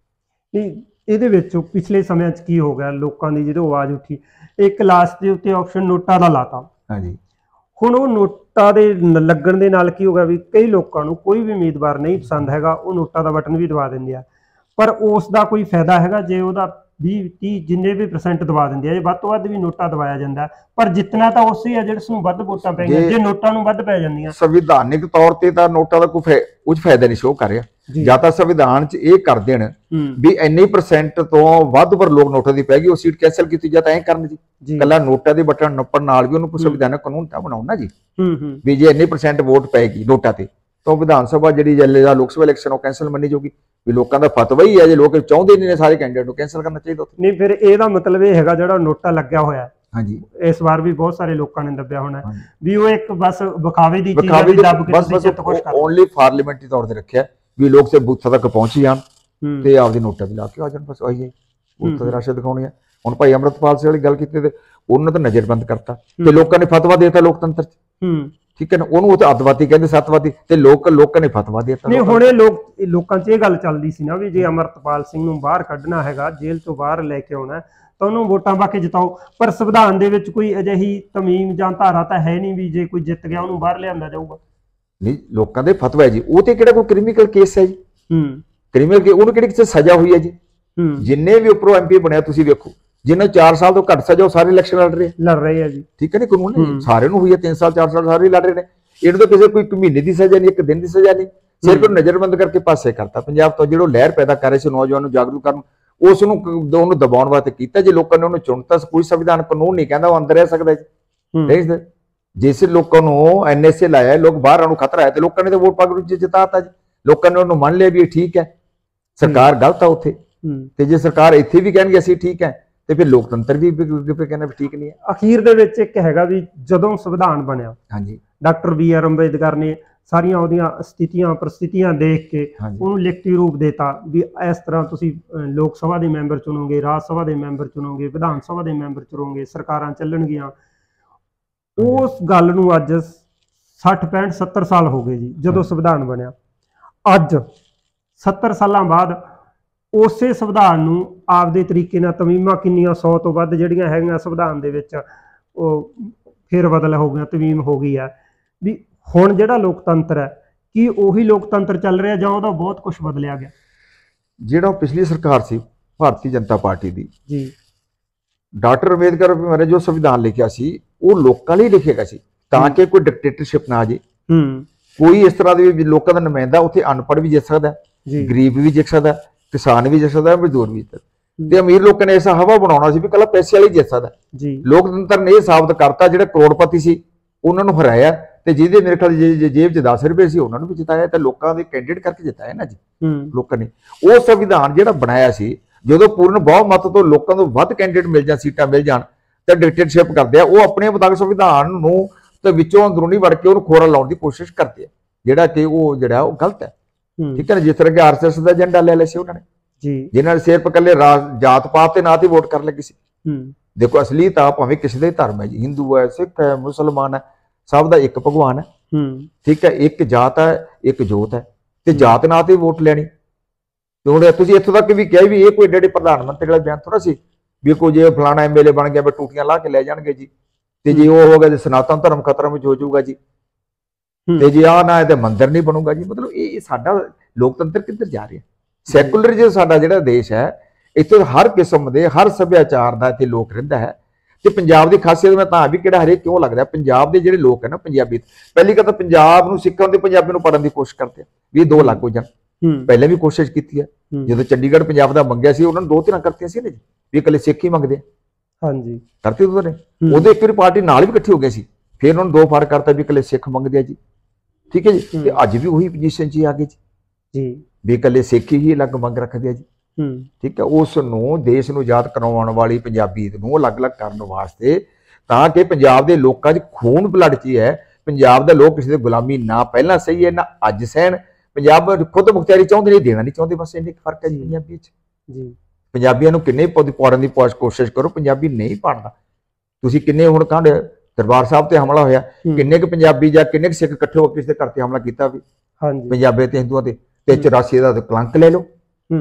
ਇਹਦੇ ਵਿੱਚ ਪਿਛਲੇ ਸਮਿਆਂ 'ਚ ਕੀ ਹੋ ਗਿਆ, ਲੋਕਾਂ ਦੀ ਜਦੋਂ ਆਵਾਜ਼ ਉੱਠੀ, ਇੱਕ ਲਾਸਟ ਦੇ ਉੱਤੇ ਆਪਸ਼ਨ ਨੋਟਾਂ ਦਾ ਲਾਤਾ। ਹਾਂਜੀ, ਹੁਣ ਉਹ ਨੋਟਾਂ ਦੇ ਲੱਗਣ ਦੇ ਨਾਲ ਕੀ ਹੋ ਗਿਆ ਵੀ ਕਈ ਲੋਕਾਂ ਨੂੰ ਕੋਈ ਵੀ ਉਮੀਦਵਾਰ ਨਹੀਂ ਪਸੰਦ ਹੈਗਾ, ਉਹ ਨੋਟਾਂ ਦਾ ਬਟਨ ਵੀ ਦਬਾ ਦਿੰਦੇ ਆ। ਪਰ ਉਸ ਦਾ ਕੋਈ ਫਾਇਦਾ ਹੈਗਾ ਜੇ ਉਹਦਾ ਵੀਹ ਤੀਹ ਜਿੰਨੇ ਵੀ ਪਰਸੈਂਟ ਦਬਾ ਦਿੰਦੇ ਆ, ਜੇ ਵੱਧ ਤੋਂ ਵੱਧ ਵੀ ਨੋਟਾ ਦਬਾਇਆ ਜਾਂਦਾ, ਪਰ ਜਿੱਤਣਾ ਤਾਂ ਉਸੇ ਆ ਜਿਹੜੇ ਨੂੰ ਵੱਧ ਵੋਟਾਂ ਪੈ ਗਈਆਂ। ਜੇ ਨੋਟਾਂ ਨੂੰ ਵੱਧ ਪੈ ਜਾਂਦੀਆਂ, ਸੰਵਿਧਾਨਿਕ ਤੌਰ ਤੇ ਤਾਂ ਨੋਟਾਂ ਦਾ ਕੋਈ ਕੁਝ ਫਾਇਦਾ ਨਹੀਂ ਸ਼ੋ ਕਰ ਰਿਹਾ। ਜਾਂ ਤਾਂ ਸੰਵਿਧਾਨ 'ਚ ਇਹ ਕਰ ਦੇਣ ਵੀ ਇੰਨੇ ਪਰਸੈਂਟ ਤੋਂ ਵੱਧ ਪਰ ਲੋਕ ਨੋਟਾਂ ਦੀ ਪੈ ਗਈ, ਉਹ ਸੀਟ ਕੈਂਸਲ ਕੀਤੀ, ਜਾਂ ਤਾਂ ਐਂ ਕਰਨ ਜੀ ਕੱਲਾ ਨੋਟਾਂ ਦੇ ਬਟਨ ਨੱਪਣ ਨਾਲ ਵੀ ਉਹਨੂੰ ਸੰਵਿਧਾਨਕ ਕਾਨੂੰਨ ਤਾਂ ਬਣਾਉਣਾ ਜੀ ਵੀ ਜੇ ਇੰਨੇ ਪਰਸੈਂਟ ਵੋਟ ਪੈਗੀ ਨੋਟਾਂ ਤੇ ਤਾਂ ਵਿਧਾਨ ਸਭਾ ਜਿਹੜੀ ਜਾਂ ਲੋਕ ਸਭਾ ਇਲੈਕਸ਼ਨ ਉਹ ਕੈਂਸਲ ਮੰਨੀ ਜਾਊਗੀ। ਵੀ ਲੋਕਾਂ ਦਾ ਫਤਵਾ ਹੀ ਹੈ, ਜੇ ਲੋਕ ਚਾਹੁੰਦੇ ਨਹੀਂ ਨੇ ਸਾਰੇ ਕੈਂਡੀਡੇਟ ਨੂੰ ਕੈਂਸਲ ਕਰਨਾ ਚਾਹੀਦਾ। ਨਹੀਂ, ਫਿਰ ਇਹਦਾ ਮਤਲਬ ਇਹ ਹੈਗਾ ਜਿਹੜਾ ਨੋਟਾ ਲੱਗਿਆ ਹੋਇਆ, ਹਾਂਜੀ, ਇਸ ਵਾਰ ਵੀ ਬਹੁਤ ਸਾਰੇ ਲੋਕਾਂ ਨੇ ਦੱਬਿਆ ਹੋਣਾ ਵੀ ਉਹ ਇੱਕ ਬਸ ਵਿਖਾਵੇ ਦੀ ਚੀਜ਼ ਹੈ, ਵੀ ਦੱਬ ਕੇ ਤੁਸੀਂ ਜਿੱਤ ਕੁਛ ਕਰ ਓਨਲੀ ਪਾਰਲੀਮੈਂਟਰੀ ਤੌਰ ਤੇ ਰੱਖਿਆ ਵੀ ਲੋਕ ਸੇ ਬੂਥਾਂ ਤੱਕ ਪਹੁੰਚ ਜਾਣ ਤੇ ਆਪਦੀ ਨੋਟਾਂ ਵੀ ਲਾ ਕੇ ਆ ਜਾਣ, ਬਸ ਆਈ ਹੈ ਬੂਥਾਂ ਦੇ ਰਾਸ਼ੇ ਦਿਖਾਉਣੀ ਹੈ। ਹੁਣ ਭਾਈ ਅੰਮ੍ਰਿਤਪਾਲ ਸਿੰਘ ਵਾਲੀ ਗੱਲ ਕੀਤੀ ਤੇ ਉਹਨਾਂ ਤਾਂ ਨਜ਼ਰਬੰਦ ਕਰਤਾ ਤੇ ਲੋਕਾਂ ਨੇ ਫਤਵਾ ਦੇਤਾ ਲੋਕਤੰਤਰ 'ਚ, ਠੀਕ ਹੈ ਨਾ, ਉਹਨੂੰ ਉਹ ਤਾਂ ਅੱਤਵਾਦੀ ਕਹਿੰਦੇ, ਸੱਤਵਾਦੀ, ਤੇ ਲੋਕ ਲੋਕਾਂ ਨੇ ਫਤਵਾ ਦੇ ਦਿੱਤਾ। ਨਹੀਂ, ਹੁਣ ਇਹ ਲੋਕ ਲੋਕਾਂ 'ਚ ਇਹ ਗੱਲ ਚੱਲਦੀ ਸੀ ਨਾ ਵੀ ਜੇ ਅੰਮ੍ਰਿਤਪਾਲ ਸਿੰਘ ਨੂੰ ਬਾਹਰ ਕੱਢਣਾ ਹੈਗਾ, ਜੇਲ੍ਹ ਤੋਂ ਬਾਹਰ ਲੈ ਕੇ ਆਉਣਾ, ਤਾਂ ਉਹਨੂੰ ਵੋਟਾਂ ਪਾ ਕੇ ਜਿਤਾਓ। ਪਰ ਸੰਵਿਧਾਨ ਦੇ ਵਿੱਚ ਕੋਈ ਅਜਿਹੀ ਤਮੀਮ ਜਾਂ ਧਾਰਾ ਤਾਂ ਹੈ ਨਹੀਂ ਵੀ ਜੇ ਕੋਈ ਜਿੱਤ ਗਿਆ ਉਹਨੂੰ ਬਾਹਰ ਲਿਆਂਦਾ ਜਾਊਗਾ। ਨਹੀਂ, ਲੋਕਾਂ ਦੇ ਫਤਵਾ ਹੈ ਜੀ, ਉਹ ਤੇ ਕਿਹੜਾ ਕੋਈ ਕ੍ਰਿਮੀਨਲ ਕੇਸ ਹੈ ਜੀ? ਹੂੰ, ਕ੍ਰਿਮੀਨਲ ਕੇ ਉਹਨੂੰ ਕਿਹੜੀ ਕਿਸੇ ਸਜ਼ਾ ਹੋਈ ਹੈ ਜੀ? ਹੂੰ, ਜਿੰਨੇ ਵੀ ਉੱਪਰੋਂ ਐਮਪੀ ਬਣਿਆ ਤੁਸੀਂ ਵੇਖੋ, ਜਿੰਨੇ ਚਾਰ ਸਾਲ ਤੋਂ ਘੱਟ ਸਜ਼ਾ ਉਹ ਸਾਰੇ ਇਲੈਕਸ਼ਨ ਲੜ ਰਹੇ ਲੜ ਰਹੇ ਆ ਜੀ, ਠੀਕ ਹੈ ਨੀ, ਕਾਨੂੰਨ ਸਾਰੇ ਨੂੰ ਹੋਈ ਹੈ, ਤਿੰਨ ਸਾਲ ਚਾਰ ਸਾਲ ਸਾਰੇ ਲੜ ਰਹੇ ਨੇ। ਇਹਨੂੰ ਤਾਂ ਕਿਸੇ ਕੋਈ ਇੱਕ ਮਹੀਨੇ ਦੀ ਸਜ਼ਾ ਨਹੀਂ, ਇੱਕ ਦਿਨ ਦੀ ਸਜ਼ਾ ਨਹੀਂ, ਸਿਰਫ ਨਜ਼ਰਬੰਦ ਕਰਕੇ ਪਾਸੇ ਕਰਤਾ। ਪੰਜਾਬ ਤੋਂ ਜਿਹੜਾ ਲਹਿਰ ਪੈਦਾ ਕਰ ਰਹੇ ਸੀ ਨੌਜਵਾਨ ਨੂੰ ਜਾਗਰੂਕ ਕਰਨ, ਉਸ ਨੂੰ ਉਹਨੂੰ ਦਬਾਉਣ ਵਾਸਤੇ ਕੀਤਾ। ਜੇ ਲੋਕਾਂ ਨੇ ਉਹਨੂੰ ਚੁਣਤਾ, ਕੋਈ ਸੰਵਿਧਾਨ ਕਾਨੂੰਨ ਨਹੀਂ ਕਹਿੰਦਾ ਉਹ ਅੰਦਰ ਰਹਿ ਸਕਦਾ ਜੀ। ਜਿਸ ਲੋਕਾਂ ਨੂੰ ਐਨਐਸਏ ਲਾਇਆ, ਲੋਕ ਬਾਹਰ ਆਉਣ ਨੂੰ ਖਤਰਾ ਹੈ, ਤੇ ਲੋਕਾਂ ਨੇ ਤਾਂ ਵੋਟ ਪਾ ਕੇ ਜਿਤਾਤਾ ਜੀ। ਲੋਕਾਂ ਨੇ ਉਹਨੂੰ ਮੰਨ ਲਿਆ ਵੀ ਇਹ ਠੀਕ ਹੈ, ਸਰਕਾਰ ਗਲਤ ਆ ਉੱਥੇ, ਤੇ ਜੇ ਸਰਕਾਰ ਇੱਥੇ ਵੀ ਕਹਿਣਗੇ ਅਸੀਂ ਠੀਕ ਹੈ, ਤੇ ਫਿਰ ਲੋਕਤੰਤਰ ਵੀ ਕਹਿੰਦਾ ਵੀ ਠੀਕ ਨਹੀਂ ਹੈ। ਅਖੀਰ ਦੇ ਵਿੱਚ ਇੱਕ ਹੈਗਾ ਵੀ ਜਦੋਂ ਸੰਵਿਧਾਨ ਬਣਿਆ, ਹਾਂਜੀ, ਡਾਕਟਰ ਬੀ ਆਰ ਅੰਬੇਦਕਰ ਨੇ ਸਾਰੀਆਂ ਉਹਦੀਆਂ ਸਥਿਤੀਆਂ ਪ੍ਰਸਥਿਤੀਆਂ ਦੇਖ ਕੇ ਉਹਨੂੰ ਲਿਖਤੀ ਰੂਪ ਦੇਤਾ ਵੀ ਇਸ ਤਰ੍ਹਾਂ ਤੁਸੀਂ ਲੋਕ ਸਭਾ ਦੇ ਮੈਂਬਰ ਚੁਣੋਗੇ, ਰਾਜ ਸਭਾ ਦੇ ਮੈਂਬਰ ਚੁਣੋਗੇ, ਵਿਧਾਨ ਸਭਾ ਦੇ ਮੈਂਬਰ ਚੁਣੋਗੇ, ਸਰਕਾਰਾਂ ਚੱਲਣਗੀਆਂ। ਉਸ ਗੱਲ ਨੂੰ ਅੱਜ ਸੱਠ ਪੈਂਹਠ ਸੱਤਰ ਸਾਲ ਹੋ ਗਏ ਜੀ ਜਦੋਂ ਸੰਵਿਧਾਨ ਬਣਿਆ। ਅੱਜ ਸੱਤਰ ਸਾਲਾਂ ਬਾਅਦ ਉਸੇ ਸੰਵਿਧਾਨ ਨੂੰ ਆਪਦੇ ਤਰੀਕੇ ਨਾਲ ਤਮੀਮਾਂ ਕਿੰਨੀਆਂ ਸੌ ਤੋਂ ਵੱਧ ਜਿਹੜੀਆਂ ਹੈਗੀਆਂ ਸੰਵਿਧਾਨ ਦੇ ਵਿੱਚ ਉਹ ਫੇਰ ਬਦਲ ਹੋ ਗਿਆ, ਤਮੀਮ ਹੋ ਗਈ ਹੈ ਵੀ ਹੁਣ ਜਿਹੜਾ ਲੋਕਤੰਤਰ ਹੈ ਕੀ ਉਹੀ ਲੋਕਤੰਤਰ ਚੱਲ ਰਿਹਾ ਜਾਂ ਉਹਦਾ ਬਹੁਤ ਕੁਝ ਬਦਲਿਆ ਗਿਆ? ਜਿਹੜਾ ਪਿਛਲੀ ਸਰਕਾਰ ਸੀ ਭਾਰਤੀ ਜਨਤਾ ਪਾਰਟੀ ਦੀ ਜੀ, ਡਾਕਟਰ ਅੰਬੇਦਕਰ ਬਾਰੇ ਜੋ ਸੰਵਿਧਾਨ ਲਿਖਿਆ ਸੀ ਉਹ ਲੋਕਾਂ ਲਈ ਲਿਖਿਆ ਗਿਆ ਸੀ ਤਾਂ ਕਿ ਕੋਈ ਡਿਕਟੇਟਰਸ਼ਿਪ ਨਾ ਆ ਜੇ। ਹੂੰ, ਕੋਈ ਇਸ ਤਰ੍ਹਾਂ ਦੇ ਲੋਕਾਂ ਦਾ ਨੁਮਾਇੰਦਾ ਉੱਥੇ ਅਨਪੜ੍ਹ ਵੀ ਜਿੱਤ ਸਕਦਾ, ਗਰੀਬ ਵੀ ਜਿੱਤ ਸਕਦਾ, ਕਿਸਾਨ ਵੀ ਜਿੱਤ ਸਕਦਾ, ਮਜ਼ਦੂਰ ਵੀ ਜਿੱਤ ਸਕਦਾ। ਤੇ ਅਮੀਰ ਲੋਕਾਂ ਨੇ ਐਸਾ ਹਵਾ ਬਣਾਉਣਾ ਸੀ ਵੀ ਕੱਲਾ ਪੈਸੇ ਵਾਲੀ ਜਿੱਤ ਸਕਦਾ ਜੀ। ਲੋਕਤੰਤਰ ਨੇ ਇਹ ਸਾਬਤ ਕਰਤਾ ਜਿਹੜੇ ਕਰੋੜਪਤੀ ਸੀ ਉਹਨਾਂ ਨੂੰ ਹਰਾਇਆ ਤੇ ਜਿਹਦੇ ਮੇਰੇ ਖਿਆਲ ਜੇਬ 'ਚ ਦਸ ਰੁਪਏ ਸੀ ਉਹਨਾਂ ਨੂੰ ਵੀ ਜਿਤਾਇਆ ਤੇ ਲੋਕਾਂ ਦੇ ਕੈਂਡੀਡੇਟ ਕਰਕੇ ਜਿਤਾਇਆ ਨਾ ਜੀ ਲੋਕਾਂ ਨੇ। ਉਹ ਸੰਵਿਧਾਨ ਜਿਹੜਾ ਬਣਾਇਆ ਸੀ ਜਦੋਂ ਪੂਰਨ ਬਹੁਮਤ ਤੋਂ ਲੋਕਾਂ ਤੋਂ ਵੱਧ ਕੈਂਡੀਡੇਟ ਮਿਲ ਜਾਣ, ਸੀਟਾਂ ਮਿਲ ਜਾਣ ਤਾਂ ਡਿਕਟੇਟਰਸ਼ਿਪ ਕਰਦੇ ਆ। ਉਹ ਆਪਣੇ ਮੁਤਾਬਕ ਸੰਵਿਧਾਨ ਨੂੰ ਤੇ ਵਿੱਚੋਂ ਅੰਦਰੂਨੀ ਵੜ ਕੇ ਉਹਨੂੰ ਖੋਰਾ ਲਾਉਣ ਦੀ ਕੋਸ਼ਿਸ਼ ਕਰਦੇ ਆ, ਜਿਹੜਾ ਕਿ ਉਹ ਜਿਹੜਾ ਉਹ ਗਲਤ ਹੈ। ਠੀਕ ਹੈ ਨਾ, ਜਿਸ ਤਰ੍ਹਾਂ ਕਿ ਆਰ ਐਸ ਐਸ ਦਾ ਏਜੰਡਾ ਲੈ ਲਿਆ ਸੀ ਉਹਨਾਂ ਨੇ ਜੀ, ਜਿਨ੍ਹਾਂ ਨੇ ਸਿਰਫ ਇਕੱਲੇ ਜਾਤ ਪਾਤ ਤੇ ਨਾਂ ਤੇ ਵੋਟ ਕਰਨ ਲੱਗੀ ਸੀ। ਦੇਖੋ ਅਸਲੀ ਤਾਂ ਭਾਵੇਂ ਕਿਸੇ ਦਾ ਹੀ ਧਰਮ ਹੈ ਜੀ, ਹਿੰਦੂ ਹੈ, ਸਿੱਖ ਹੈ, ਮੁਸਲਮਾਨ ਹੈ, ਸਭ ਦਾ ਇੱਕ ਭਗਵਾਨ ਹੈ। ਠੀਕ ਹੈ, ਇੱਕ ਜਾਤ ਹੈ, ਇੱਕ ਜੋਤ ਹੈ ਤੇ ਜਾਤ ਨਾਂ ਤੇ ਵੋਟ ਲੈਣੀ। ਤੇ ਹੁਣ ਤੁਸੀਂ ਇੱਥੋਂ ਤੱਕ ਵੀ ਕਿਹਾ ਵੀ ਇਹ ਕੋਈ ਏਡੇ ਪ੍ਰਧਾਨ ਮੰਤਰੀ ਵਾਲਾ ਬਿਆਨ ਥੋੜਾ ਸੀ ਵੀ ਕੋਈ ਜੇ ਫਲਾਣਾ ਐਮ ਐਲ ਏ ਬਣ ਗਿਆ ਵੀ ਟੂਟੀਆਂ ਲਾ ਕੇ ਲੈ ਜਾਣਗੇ ਜੀ, ਤੇ ਜੇ ਉਹ ਹੋ ਗਿਆ ਤੇ ਸਨਾਤਨ ਧਰਮ ਖਤਰੇ ਵਿੱਚ ਹੋ ਜਾਊਗਾ ਜੀ, ਤੇ ਜੇ ਆ ਨਾ ਇਹ ਤੇ ਮੰਦਿਰ ਨਹੀਂ ਬਣੂਗਾ ਜੀ। ਮਤਲਬ ਇਹ ਸਾਡਾ ਲੋਕਤੰਤਰ ਕਿੱਧਰ ਜਾ ਰਿਹਾ? ਸੈਕੂਲਰਿਜ਼ਮ ਸਾਡਾ ਜਿਹੜਾ ਦੇਸ਼ ਹੈ ਇੱਥੇ ਹਰ ਕਿਸਮ ਦੇ ਹਰ ਸੱਭਿਆਚਾਰ ਦਾ ਇੱਥੇ ਲੋਕ ਰਹਿੰਦਾ ਹੈ। ਤੇ ਪੰਜਾਬ ਦੀ ਖਾਸੀਅਤ ਮੈਂ ਤਾਂ ਵੀ ਕਿਹੜਾ ਹਰੇਕ ਕਿਉਂ ਲੱਗਦਾ, ਪੰਜਾਬ ਦੇ ਜਿਹੜੇ ਲੋਕ ਹੈ ਨਾ ਪੰਜਾਬੀ, ਪਹਿਲੀ ਗੱਲ ਤਾਂ ਪੰਜਾਬ ਨੂੰ ਸਿੱਖਣ ਤੇ ਪੰਜਾਬੀ ਨੂੰ ਪੜ੍ਹਨ ਦੀ ਕੋਸ਼ਿਸ਼ ਕਰਦੇ ਆ ਵੀ ਇਹ ਦੋ ਅਲੱਗ ਹੋ ਜਾਣ। ਪਹਿਲੇ ਵੀ ਕੋਸ਼ਿਸ਼ ਕੀਤੀ ਹੈ, ਜਦੋਂ ਚੰਡੀਗੜ੍ਹ ਪੰਜਾਬ ਦਾ ਮੰਗਿਆ ਸੀ ਉਹਨਾਂ ਨੂੰ ਦੋ ਤਿੰਨ ਕਰਤੀਆਂ ਸੀ ਨਾ ਜੀ ਵੀ ਇਕੱਲੇ ਸਿੱਖ ਹੀ ਮੰਗਦੇ ਆ। ਹਾਂਜੀ, ਕਰਤੀ ਉਹਨਾਂ ਨੇ, ਉਹਦੇ ਇੱਕ ਵਾਰੀ ਪਾਰਟੀ ਨਾਲ ਵੀ ਇਕੱਠੀ ਹੋ ਗਏ ਸੀ, ਫਿਰ ਉਹਨਾਂ ਨੂੰ ਦੋ ਫਰਕ ਕਰਤਾ ਵੀ ਇਕੱਲੇ ਸਿੱਖ ਮੰਗਦੇ ਆ ਜੀ। ਠੀਕ ਹੈ ਜੀ, ਤੇ ਅੱਜ ਵੀ ਉਹੀ ਪੋਜੀਸ਼ਨ 'ਚ ਹੀ ਆ ਗਏ ਜੀ ਵੀ ਇਕੱਲੇ ਸਿੱਖ ਹੀ ਅਲੱਗ ਮੰਗ ਰੱਖਦੇ ਆ ਜੀ। ਠੀਕ ਹੈ, ਉਸ ਨੂੰ ਦੇਸ਼ ਨੂੰ ਆਜ਼ਾਦ ਕਰਵਾਉਣ ਵਾਲੀ ਪੰਜਾਬੀਅਤ ਨੂੰ ਅਲੱਗ-ਅਲੱਗ ਕਰਨ ਵਾਸਤੇ ਤਾਂ ਕਿ ਪੰਜਾਬ ਦੇ ਲੋਕਾਂ 'ਚ ਖੂਨ ਬਲੱਡ 'ਚ ਹੈ, ਪੰਜਾਬ ਦੇ ਲੋਕ ਕਿਸੇ ਦੀ ਗੁਲਾਮੀ ਨਾ ਪਹਿਲਾਂ ਸਹੀ ਹੈ ਨਾ ਅੱਜ ਸਹਿਣ। ਪੰਜਾਬ ਖੁਦ ਮੁਖਤਿਆਰੀ ਚਾਹੁੰਦੇ ਨਹੀਂ, ਦੇਣਾ ਨਹੀਂ ਚਾਹੁੰਦੇ, ਬਸ ਇੰਨੇ ਫਰਕ ਹੈ ਜੀ ਪੰਜਾਬੀ 'ਚ ਜੀ। ਪੰਜਾਬੀਆਂ ਨੂੰ ਕਿੰਨੇ ਪੜ੍ਹਨ ਦੀ ਕੋਸ਼ਿਸ਼ ਕਰੋ, ਪੰਜਾਬੀ ਨਹੀਂ ਪੜ੍ਹਦਾ। ਤੁਸੀਂ ਕਿੰਨੇ ਹੁਣ ਕਾਂਡ ਦਰਬਾਰ ਸਾਹਿਬ ਤੇ ਹਮਲਾ ਹੋਇਆ, ਕਿੰਨੇ ਕੁ ਪੰਜਾਬੀ ਜਾਂ ਕਿੰਨੇ ਕੁ ਸਿੱਖ ਇਕੱਠੇ ਹੋ ਕੇ ਕਿਸੇ ਦੇ ਘਰ ਤੇ ਹਮਲਾ ਕੀਤਾ ਵੀ ਪੰਜਾਬੀ ਤੇ ਹਿੰਦੂਆਂ ਤੇ ਤੇ ਚੁਰਾਸੀ ਦਾ ਕਲੰਕ ਲੈ ਲਓ।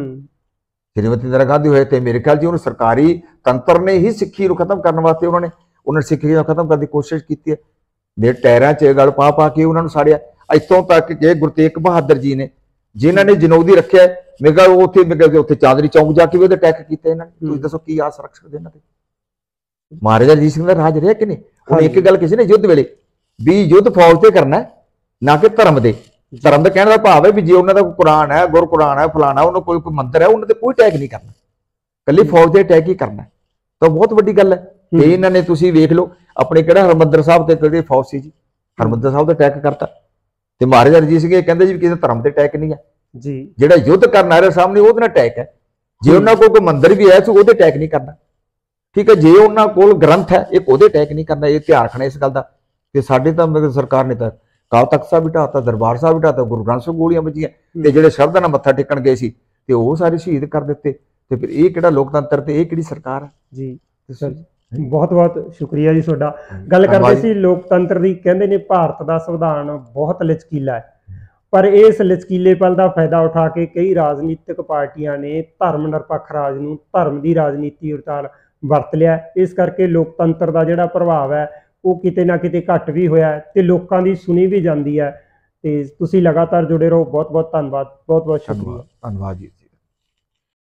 ਸ਼੍ਰੀਮਤੀ ਇੰਦਰਾ ਗਾਂਧੀ ਹੋਏ ਤੇ ਮੇਰੇ ਖਿਆਲ ਜੀ ਉਹਨੂੰ ਸਰਕਾਰੀ ਤੰਤਰ ਨੇ ਹੀ ਸਿੱਖੀ ਨੂੰ ਖਤਮ ਕਰਨ ਵਾਸਤੇ ਉਹਨਾਂ ਨੇ ਉਹਨਾਂ ਨੇ ਸਿੱਖੀ ਨੂੰ ਖਤਮ ਕਰਨ ਦੀ ਕੋਸ਼ਿਸ਼ ਕੀਤੀ ਹੈ। ਦੇ ਟਾਇਰਾਂ 'ਚ ਗਲ ਪਾ ਪਾ ਕੇ ਉਹਨਾਂ ਨੂੰ ਸਾੜਿਆ। ਇੱਥੋਂ ਤੱਕ ਕਿ ਗੁਰੂ ਤੇਗ ਬਹਾਦਰ ਜੀ ਨੇ ਜਿਨ੍ਹਾਂ ਨੇ ਜਨੌਦੀ ਰੱਖਿਆ, ਮੇਰੇ ਖਿਆਲ ਉੱਥੇ ਮੇਰੇ ਉੱਥੇ ਚਾਂਦਨੀ ਚੌਂਕ ਜਾ ਕੇ ਵੀ ਉਹਦੇ ਅਟੈਕ ਕੀਤੇ ਇਹਨਾਂ ਨੇ। ਤੁਸੀਂ ਦੱਸੋ ਕੀ ਆਸ ਰੱਖ ਸਕਦੇ ਇਹਨਾਂ ਤੇ? ਮਹਾਰਾਜਾ ਰਣਜੀਤ ਸਿੰਘ ਦਾ ਰਾਜ ਰਿਹਾ ਕਿ ਨਹੀਂ? ਹੁਣ ਇੱਕ ਗੱਲ ਕਿਸੇ ਨੇ ਯੁੱਧ ਵੇਲੇ ਵੀ ਯੁੱਧ ਫੌਜ ਤੇ ਕਰਨਾ ਨਾ ਕਿ ਧਰਮ ਦੇ। ਧਰਮ ਦਾ ਕਹਿਣ ਦਾ ਭਾਵ ਹੈ ਵੀ ਜੇ ਉਹਨਾਂ ਦਾ ਕੋਈ ਕੁਰਾਨ ਹੈ, ਗੁਰ ਕੁਰਾਨ ਹੈ, ਫਲਾਣਾ ਉਹਨਾਂ ਕੋਈ ਕੋਈ ਮੰਦਰ ਹੈ, ਉਹਨਾਂ ਤੇ ਕੋਈ ਅਟੈਕ ਨਹੀਂ ਕਰਨਾ, ਇਕੱਲੀ ਫੌਜ ਦੇ ਅਟੈਕ ਹੀ ਕਰਨਾ। ਤਾਂ ਬਹੁਤ ਵੱਡੀ ਗੱਲ ਹੈ। ਤੇ ਇਹਨਾਂ ਨੇ ਤੁਸੀਂ ਵੇਖ ਲਓ ਆਪਣੇ ਕਿਹੜਾ ਹਰਿਮੰਦਰ ਸਾਹਿਬ ਤੇ ਕਿਹੜੀ ਫੌਜ ਸੀ ਜੀ, ਹਰਿਮੰਦਰ ਸਾਹਿਬ ਦਾ ਅਟੈਕ ਕਰਤਾ। ਤੇ ਮਹਾਰਾਜਾ ਰਣਜੀਤ ਸਿੰਘ ਇਹ ਕਹਿੰਦੇ ਜੀ ਵੀ ਕਿਸੇ ਧਰਮ ਤੇ ਅਟੈਕ ਨਹੀਂ ਹੈ ਜੀ, ਜਿਹੜਾ ਯੁੱਧ ਕਰਨ ਆ ਰਿਹਾ ਸਾਹਮਣੇ ਉਹਦੇ ਨਾਲ ਅਟੈਕ ਹੈ। ਜੇ ਉਹਨਾਂ ਕੋਲ ਕੋਈ ਮੰਦਰ ਵੀ ਹੈ ਤਾਂ ਉਹਦੇ ਅਟੈਕ ਨਹੀਂ ਕਰਨਾ। ਠੀਕ ਹੈ, ਜੇ ਉਹਨਾਂ ਕੋਲ ਗ੍ਰੰਥ ਹੈ ਇੱਕ ਉਹਦੇ ਅਟੈਕ ਨਹੀਂ ਕਰਨਾ। ਇਹ ਧਿਆਨ ਰੱਖਣਾ ਇਸ ਗੱਲ ਦਾ। ਤੇ ਸਾਡੇ ਤਾਂ ਸਰਕਾਰ ਨੇ ਤਾਂ ਅਕਾਲ ਤਖਤ ਸਾਹਿਬ ਵੀ ਢਾਤਾ, ਦਰਬਾਰ ਸਾਹਿਬ ਵੀ ਢਾਤਾ, ਗੁਰੂ ਗ੍ਰੰਥ ਸਾਹਿਬ ਗੋਲੀਆਂ ਵੱਜੀਆਂ ਤੇ ਜਿਹੜੇ ਸ਼ਰਧਾ ਨਾਲ ਮੱਥਾ ਟੇਕਣ ਗਏ ਸੀ ਤੇ ਉਹ ਸਾਰੇ ਸ਼ਹੀਦ ਕਰ ਦਿੱਤੇ। ਤੇ ਫਿਰ ਇਹ ਕਿਹੜਾ ਲੋਕਤੰਤਰ ਤੇ ਇਹ ਕਿਹੜੀ ਸਰਕਾਰ ਹੈ ਜੀ? ਸਰ ਬਹੁਤ ਬਹੁਤ ਸ਼ੁਕਰੀਆ ਜੀ ਤੁਹਾਡਾ। ਗੱਲ ਕਰਦੇ ਸੀ ਲੋਕਤੰਤਰ ਦੀ, ਕਹਿੰਦੇ ਨੇ ਭਾਰਤ ਦਾ ਸੰਵਿਧਾਨ ਬਹੁਤ ਲਚਕੀਲਾ ਹੈ, ਪਰ ਇਸ ਲਚਕੀਲੇਪਨ ਦਾ ਫਾਇਦਾ ਉਠਾ ਕੇ ਕਈ ਰਾਜਨੀਤਿਕ ਪਾਰਟੀਆਂ ਨੇ ਧਰਮ ਨਿਰਪੱਖ ਰਾਜ ਨੂੰ ਧਰਮ ਦੀ ਰਾਜਨੀਤੀ ਉਤਾਰ ਵਰਤ ਲਿਆ। ਇਸ ਕਰਕੇ ਲੋਕਤੰਤਰ ਦਾ ਜਿਹੜਾ ਪ੍ਰਭਾਵ ਹੈ ਉਹ ਕਿਤੇ ਨਾ ਕਿਤੇ ਘੱਟ ਵੀ ਹੋਇਆ ਤੇ ਲੋਕਾਂ ਦੀ ਸੁਣੀ ਵੀ ਜਾਂਦੀ ਹੈ। ਤੇ ਤੁਸੀਂ ਲਗਾਤਾਰ ਜੁੜੇ ਰਹੋ। ਬਹੁਤ ਬਹੁਤ ਧੰਨਵਾਦ, ਬਹੁਤ ਬਹੁਤ ਸ਼ੁਕਰੀਆ। ਧੰਨਵਾਦ ਜੀ।